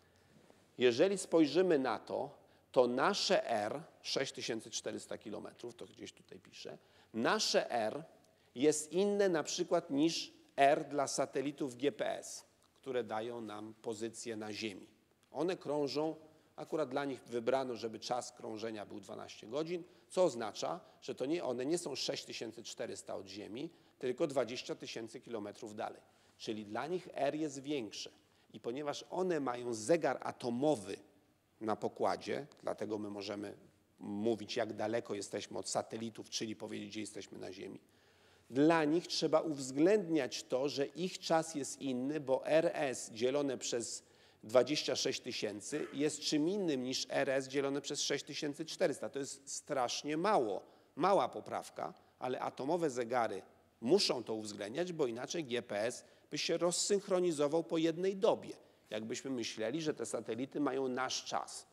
jeżeli spojrzymy na to, to nasze R, sześć tysięcy czterysta kilometrów, to gdzieś tutaj piszę, nasze R jest inne na przykład niż R dla satelitów G P S, które dają nam pozycję na Ziemi. One krążą, akurat dla nich wybrano, żeby czas krążenia był dwanaście godzin, co oznacza, że to nie, one nie są sześć tysięcy czterysta od Ziemi, tylko dwadzieścia tysięcy kilometrów dalej. Czyli dla nich R jest większe. I ponieważ one mają zegar atomowy na pokładzie, dlatego my możemy mówić, jak daleko jesteśmy od satelitów, czyli powiedzieć, gdzie jesteśmy na Ziemi, dla nich trzeba uwzględniać to, że ich czas jest inny, bo R S dzielone przez dwadzieścia sześć tysięcy jest czym innym niż R S dzielone przez sześć tysięcy czterysta. To jest strasznie mało, mała poprawka, ale atomowe zegary muszą to uwzględniać, bo inaczej G P S by się rozsynchronizował po jednej dobie. Jakbyśmy myśleli, że te satelity mają nasz czas.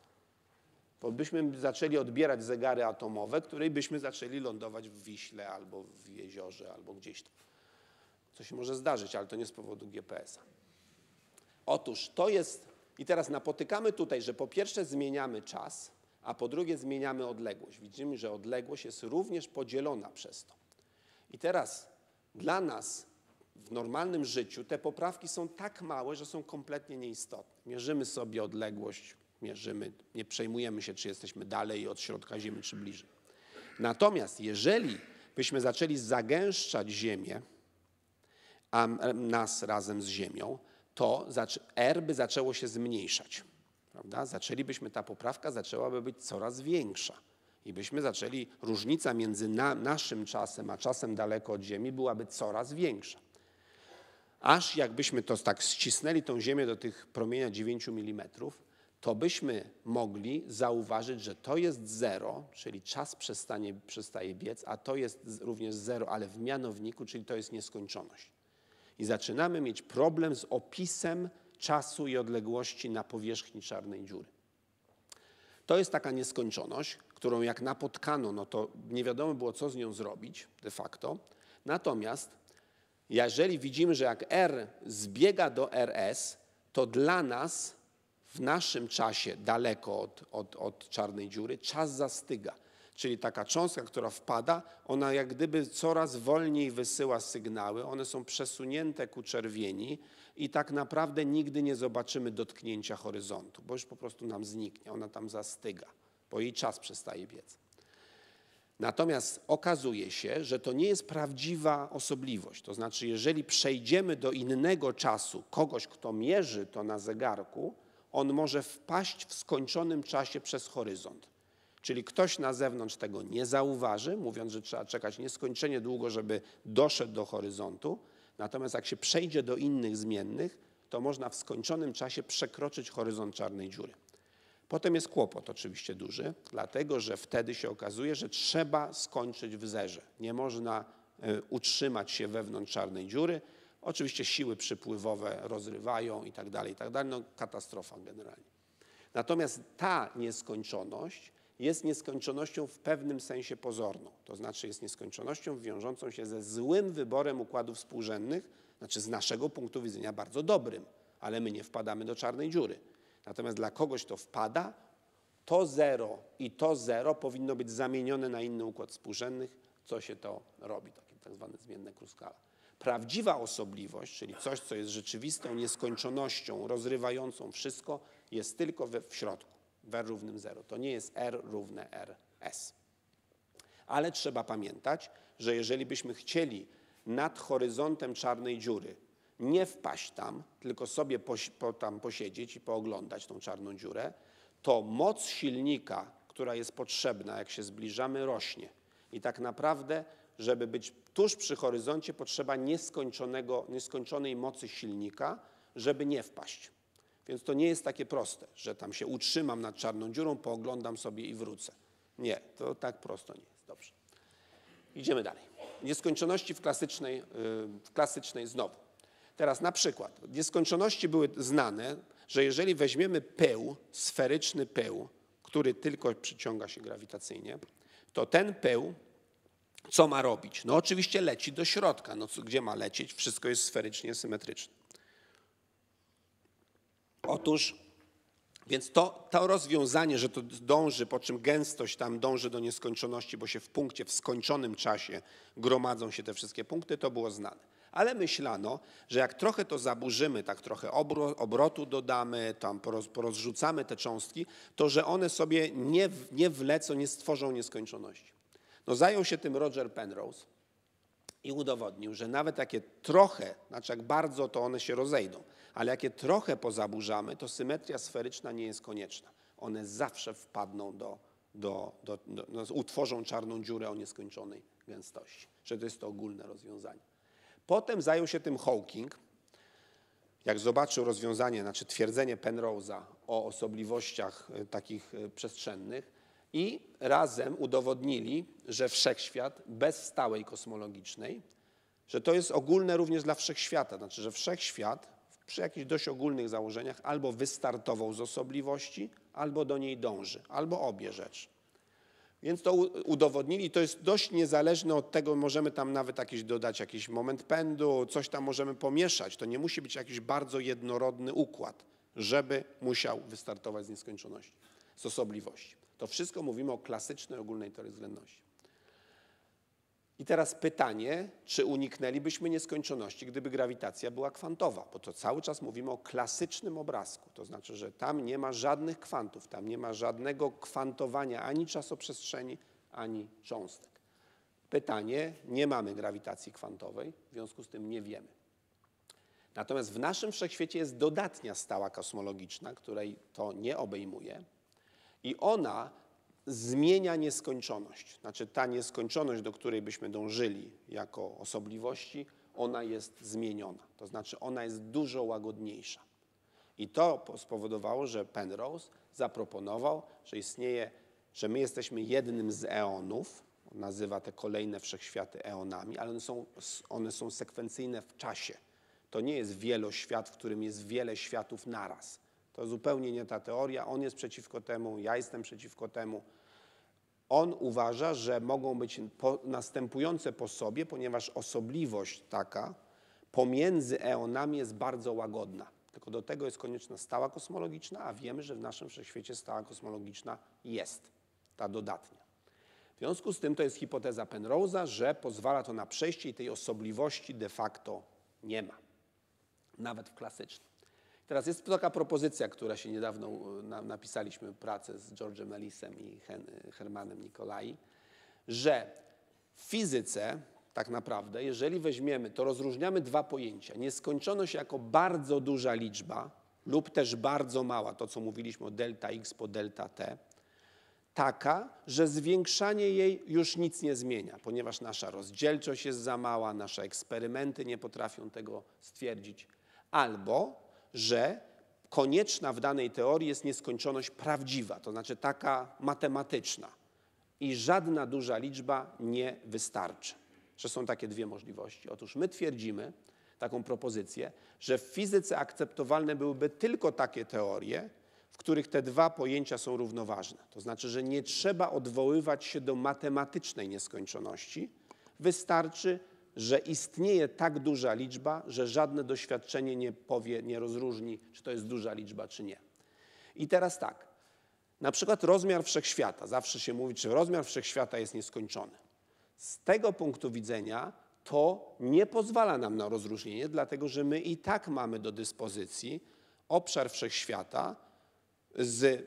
Bo byśmy zaczęli odbierać zegary atomowe, której byśmy zaczęli lądować w Wiśle albo w jeziorze, albo gdzieś tam. Co się może zdarzyć, ale to nie z powodu G P S a. Otóż to jest, i teraz napotykamy tutaj, że po pierwsze zmieniamy czas, a po drugie zmieniamy odległość. Widzimy, że odległość jest również podzielona przez to. I teraz dla nas w normalnym życiu te poprawki są tak małe, że są kompletnie nieistotne. Mierzymy sobie odległość, mierzymy, nie przejmujemy się, czy jesteśmy dalej od środka Ziemi, czy bliżej. Natomiast jeżeli byśmy zaczęli zagęszczać Ziemię, a nas razem z Ziemią, to R by zaczęło się zmniejszać. Prawda? Zaczęlibyśmy, ta poprawka zaczęłaby być coraz większa. I byśmy zaczęli, różnica między na, naszym czasem a czasem daleko od Ziemi byłaby coraz większa. Aż jakbyśmy to tak ścisnęli tą Ziemię do tych promienia dziewięciu milimetrów, to byśmy mogli zauważyć, że to jest zero, czyli czas przestanie, przestaje biec, a to jest również zero, ale w mianowniku, czyli to jest nieskończoność. I zaczynamy mieć problem z opisem czasu i odległości na powierzchni czarnej dziury. To jest taka nieskończoność, którą jak napotkano, no to nie wiadomo było, co z nią zrobić de facto. Natomiast jeżeli widzimy, że jak R zbiega do R S, to dla nas w naszym czasie daleko od, od, od czarnej dziury czas zastyga. Czyli taka cząstka, która wpada, ona jak gdyby coraz wolniej wysyła sygnały, one są przesunięte ku czerwieni i tak naprawdę nigdy nie zobaczymy dotknięcia horyzontu, bo już po prostu nam zniknie, ona tam zastyga, bo jej czas przestaje biec. Natomiast okazuje się, że to nie jest prawdziwa osobliwość. To znaczy, jeżeli przejdziemy do innego czasu kogoś, kto mierzy to na zegarku, on może wpaść w skończonym czasie przez horyzont. Czyli ktoś na zewnątrz tego nie zauważy, mówiąc, że trzeba czekać nieskończenie długo, żeby doszedł do horyzontu. Natomiast jak się przejdzie do innych zmiennych, to można w skończonym czasie przekroczyć horyzont czarnej dziury. Potem jest kłopot oczywiście duży, dlatego że wtedy się okazuje, że trzeba skończyć w zerze. Nie można y, utrzymać się wewnątrz czarnej dziury. Oczywiście siły przypływowe rozrywają i tak dalej, i tak dalej. No katastrofa generalnie. Natomiast ta nieskończoność jest nieskończonością w pewnym sensie pozorną. To znaczy jest nieskończonością wiążącą się ze złym wyborem układów współrzędnych, znaczy z naszego punktu widzenia bardzo dobrym, ale my nie wpadamy do czarnej dziury. Natomiast dla kogoś, kto wpada, to zero i to zero powinno być zamienione na inny układ współrzędnych, co się to robi, takie tak zwane zmienne Kruskala. Prawdziwa osobliwość, czyli coś, co jest rzeczywistą nieskończonością, rozrywającą wszystko, jest tylko we, w środku, w R równym zero. To nie jest R równe R S. Ale trzeba pamiętać, że jeżeli byśmy chcieli nad horyzontem czarnej dziury nie wpaść tam, tylko sobie poś, po, tam posiedzieć i pooglądać tą czarną dziurę, to moc silnika, która jest potrzebna, jak się zbliżamy, rośnie. I tak naprawdę, żeby być tuż przy horyzoncie, potrzeba nieskończonego, nieskończonej mocy silnika, żeby nie wpaść. Więc to nie jest takie proste, że tam się utrzymam nad czarną dziurą, pooglądam sobie i wrócę. Nie, to tak prosto nie jest. Dobrze. Idziemy dalej. Nieskończoności w klasycznej, w klasycznej znowu. Teraz na przykład nieskończoności były znane, że jeżeli weźmiemy pył, sferyczny pył, który tylko przyciąga się grawitacyjnie, to ten pył co ma robić? No oczywiście leci do środka. No gdzie ma lecieć? Wszystko jest sferycznie symetryczne. Otóż, więc to, to rozwiązanie, że to dąży, po czym gęstość tam dąży do nieskończoności, bo się w punkcie, w skończonym czasie gromadzą się te wszystkie punkty, to było znane. Ale myślano, że jak trochę to zaburzymy, tak trochę obrotu dodamy, tam porozrzucamy te cząstki, to że one sobie nie, nie wlecą, nie stworzą nieskończoności. No zajął się tym Roger Penrose i udowodnił, że nawet jakie trochę, znaczy jak bardzo to one się rozejdą, ale jakie trochę pozaburzamy, to symetria sferyczna nie jest konieczna. One zawsze wpadną do, do, do, do no, utworzą czarną dziurę o nieskończonej gęstości. Że to jest to ogólne rozwiązanie. Potem zajął się tym Hawking. Jak zobaczył rozwiązanie, znaczy twierdzenie Penrose'a o osobliwościach takich przestrzennych i razem udowodnili, że wszechświat bez stałej kosmologicznej, że to jest ogólne również dla wszechświata. Znaczy, że wszechświat przy jakichś dość ogólnych założeniach albo wystartował z osobliwości, albo do niej dąży, albo obie rzeczy. Więc to udowodnili, to jest dość niezależne od tego, możemy tam nawet jakiś dodać jakiś moment pędu, coś tam możemy pomieszać. To nie musi być jakiś bardzo jednorodny układ, żeby musiał wystartować z nieskończoności, z osobliwości. To wszystko mówimy o klasycznej ogólnej teorii względności. I teraz pytanie, czy uniknęlibyśmy nieskończoności, gdyby grawitacja była kwantowa, bo to cały czas mówimy o klasycznym obrazku, to znaczy, że tam nie ma żadnych kwantów, tam nie ma żadnego kwantowania ani czasoprzestrzeni, ani cząstek. Pytanie, nie mamy grawitacji kwantowej, w związku z tym nie wiemy. Natomiast w naszym wszechświecie jest dodatnia stała kosmologiczna, której to nie obejmuje i ona zmienia nieskończoność. Znaczy ta nieskończoność, do której byśmy dążyli jako osobliwości, ona jest zmieniona. To znaczy ona jest dużo łagodniejsza. I to spowodowało, że Penrose zaproponował, że istnieje, że my jesteśmy jednym z eonów, nazywa te kolejne wszechświaty eonami, ale one są, one są sekwencyjne w czasie. To nie jest wieloświat, w którym jest wiele światów naraz. To zupełnie nie ta teoria, on jest przeciwko temu, ja jestem przeciwko temu. On uważa, że mogą być po, następujące po sobie, ponieważ osobliwość taka pomiędzy eonami jest bardzo łagodna. Tylko do tego jest konieczna stała kosmologiczna, a wiemy, że w naszym wszechświecie stała kosmologiczna jest, ta dodatnia. W związku z tym to jest hipoteza Penrose'a, że pozwala to na przejście i tej osobliwości de facto nie ma, nawet w klasycznym. Teraz jest taka propozycja, która się niedawno napisaliśmy pracę z George'em Ellisem i Hermanem Nicolai, że w fizyce tak naprawdę, jeżeli weźmiemy, to rozróżniamy dwa pojęcia. Nieskończoność jako bardzo duża liczba lub też bardzo mała, to co mówiliśmy o delta x po delta t, taka, że zwiększanie jej już nic nie zmienia, ponieważ nasza rozdzielczość jest za mała, nasze eksperymenty nie potrafią tego stwierdzić, albo że konieczna w danej teorii jest nieskończoność prawdziwa, to znaczy taka matematyczna i żadna duża liczba nie wystarczy. Że są takie dwie możliwości. Otóż my twierdzimy taką propozycję, że w fizyce akceptowalne byłyby tylko takie teorie, w których te dwa pojęcia są równoważne. To znaczy, że nie trzeba odwoływać się do matematycznej nieskończoności. Wystarczy, że istnieje tak duża liczba, że żadne doświadczenie nie powie, nie rozróżni, czy to jest duża liczba, czy nie. I teraz tak, na przykład rozmiar wszechświata. Zawsze się mówi, czy rozmiar wszechświata jest nieskończony. Z tego punktu widzenia to nie pozwala nam na rozróżnienie, dlatego że my i tak mamy do dyspozycji obszar wszechświata z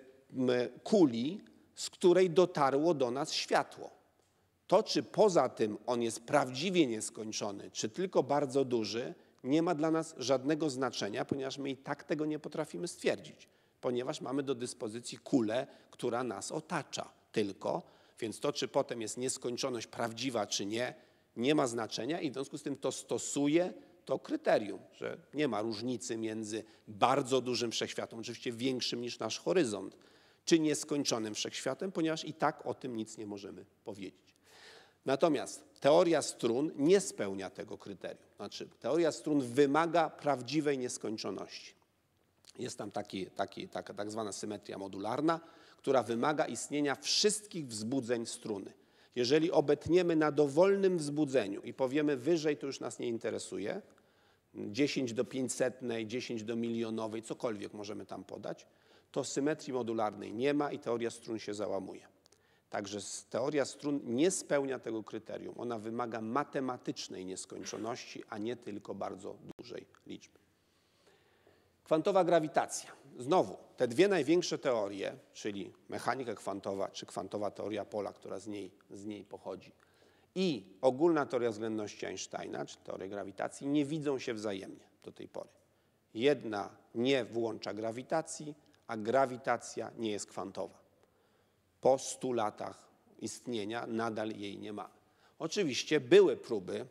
kuli, z której dotarło do nas światło. To, czy poza tym on jest prawdziwie nieskończony, czy tylko bardzo duży, nie ma dla nas żadnego znaczenia, ponieważ my i tak tego nie potrafimy stwierdzić, ponieważ mamy do dyspozycji kulę, która nas otacza tylko, więc to, czy potem jest nieskończoność prawdziwa, czy nie, nie ma znaczenia i w związku z tym to stosuje to kryterium, że nie ma różnicy między bardzo dużym wszechświatem, oczywiście większym niż nasz horyzont, czy nieskończonym wszechświatem, ponieważ i tak o tym nic nie możemy powiedzieć. Natomiast teoria strun nie spełnia tego kryterium. Znaczy, teoria strun wymaga prawdziwej nieskończoności. Jest tam taki, taki, taka tak zwana symetria modularna, która wymaga istnienia wszystkich wzbudzeń struny. Jeżeli obetniemy na dowolnym wzbudzeniu i powiemy wyżej, to już nas nie interesuje, dziesięć do pięćsetnej, dziesięć do milionowej, cokolwiek możemy tam podać, to symetrii modularnej nie ma i teoria strun się załamuje. Także teoria strun nie spełnia tego kryterium. Ona wymaga matematycznej nieskończoności, a nie tylko bardzo dużej liczby. Kwantowa grawitacja. Znowu, te dwie największe teorie, czyli mechanika kwantowa, czy kwantowa teoria pola, która z niej, z niej pochodzi, i ogólna teoria względności Einsteina, czy teoria grawitacji, nie widzą się wzajemnie do tej pory. Jedna nie włącza grawitacji, a grawitacja nie jest kwantowa. Po stu latach istnienia nadal jej nie ma. Oczywiście były próby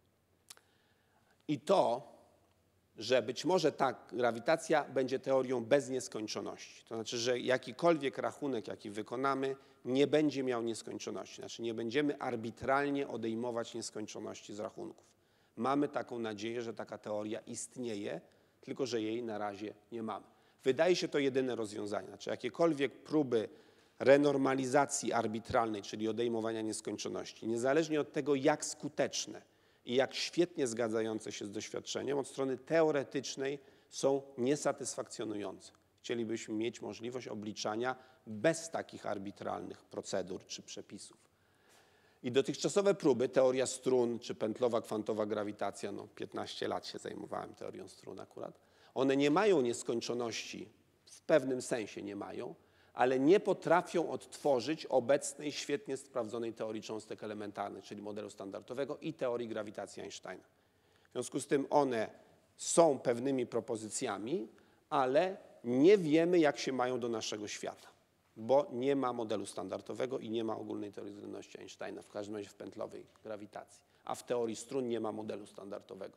i to, że być może ta grawitacja będzie teorią bez nieskończoności. To znaczy, że jakikolwiek rachunek, jaki wykonamy, nie będzie miał nieskończoności. Znaczy, nie będziemy arbitralnie odejmować nieskończoności z rachunków. Mamy taką nadzieję, że taka teoria istnieje, tylko że jej na razie nie mamy. Wydaje się to jedyne rozwiązanie. Znaczy, jakiekolwiek próby renormalizacji arbitralnej, czyli odejmowania nieskończoności, niezależnie od tego, jak skuteczne i jak świetnie zgadzające się z doświadczeniem, od strony teoretycznej są niesatysfakcjonujące. Chcielibyśmy mieć możliwość obliczania bez takich arbitralnych procedur czy przepisów. I dotychczasowe próby, teoria strun czy pętlowa kwantowa grawitacja, no piętnaście lat się zajmowałem teorią strun akurat, one nie mają nieskończoności, w pewnym sensie nie mają, ale nie potrafią odtworzyć obecnej, świetnie sprawdzonej teorii cząstek elementarnych, czyli modelu standardowego i teorii grawitacji Einsteina. W związku z tym one są pewnymi propozycjami, ale nie wiemy, jak się mają do naszego świata, bo nie ma modelu standardowego i nie ma ogólnej teorii względności Einsteina, w każdym razie w pętlowej grawitacji, a w teorii strun nie ma modelu standardowego.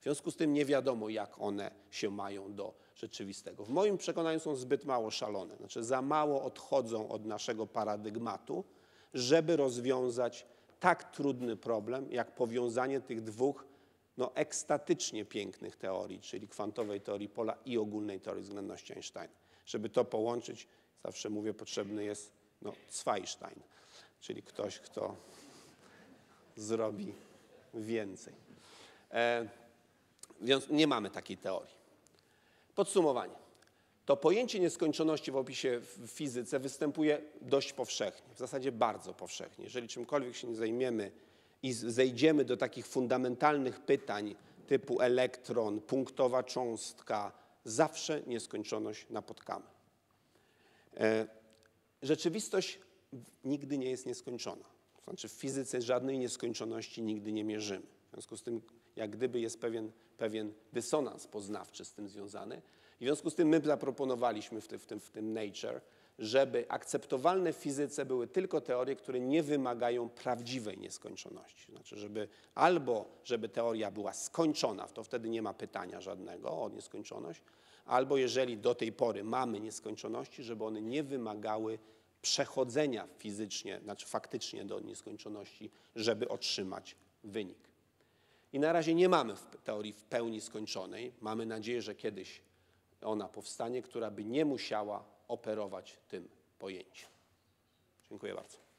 W związku z tym nie wiadomo, jak one się mają do rzeczywistego. W moim przekonaniu są zbyt mało szalone, znaczy za mało odchodzą od naszego paradygmatu, żeby rozwiązać tak trudny problem, jak powiązanie tych dwóch no, ekstatycznie pięknych teorii, czyli kwantowej teorii pola i ogólnej teorii względności Einsteina. Żeby to połączyć, zawsze mówię, potrzebny jest no, Zweistein, czyli ktoś, kto zrobi więcej. E, więc nie mamy takiej teorii. Podsumowanie. To pojęcie nieskończoności w opisie w fizyce występuje dość powszechnie, w zasadzie bardzo powszechnie. Jeżeli czymkolwiek się nie zajmiemy i zejdziemy do takich fundamentalnych pytań typu elektron, punktowa cząstka, zawsze nieskończoność napotkamy. E, rzeczywistość nigdy nie jest nieskończona. To znaczy w fizyce żadnej nieskończoności nigdy nie mierzymy. W związku z tym jak gdyby jest pewien, pewien dysonans poznawczy z tym związany. I w związku z tym my zaproponowaliśmy w tym, w tym, w tym Nature, żeby akceptowalne w fizyce były tylko teorie, które nie wymagają prawdziwej nieskończoności. Znaczy, żeby albo żeby teoria była skończona, to wtedy nie ma pytania żadnego o nieskończoność, albo jeżeli do tej pory mamy nieskończoności, żeby one nie wymagały przechodzenia fizycznie, znaczy faktycznie do nieskończoności, żeby otrzymać wynik. I na razie nie mamy teorii w pełni skończonej. Mamy nadzieję, że kiedyś ona powstanie, która by nie musiała operować tym pojęciem. Dziękuję bardzo.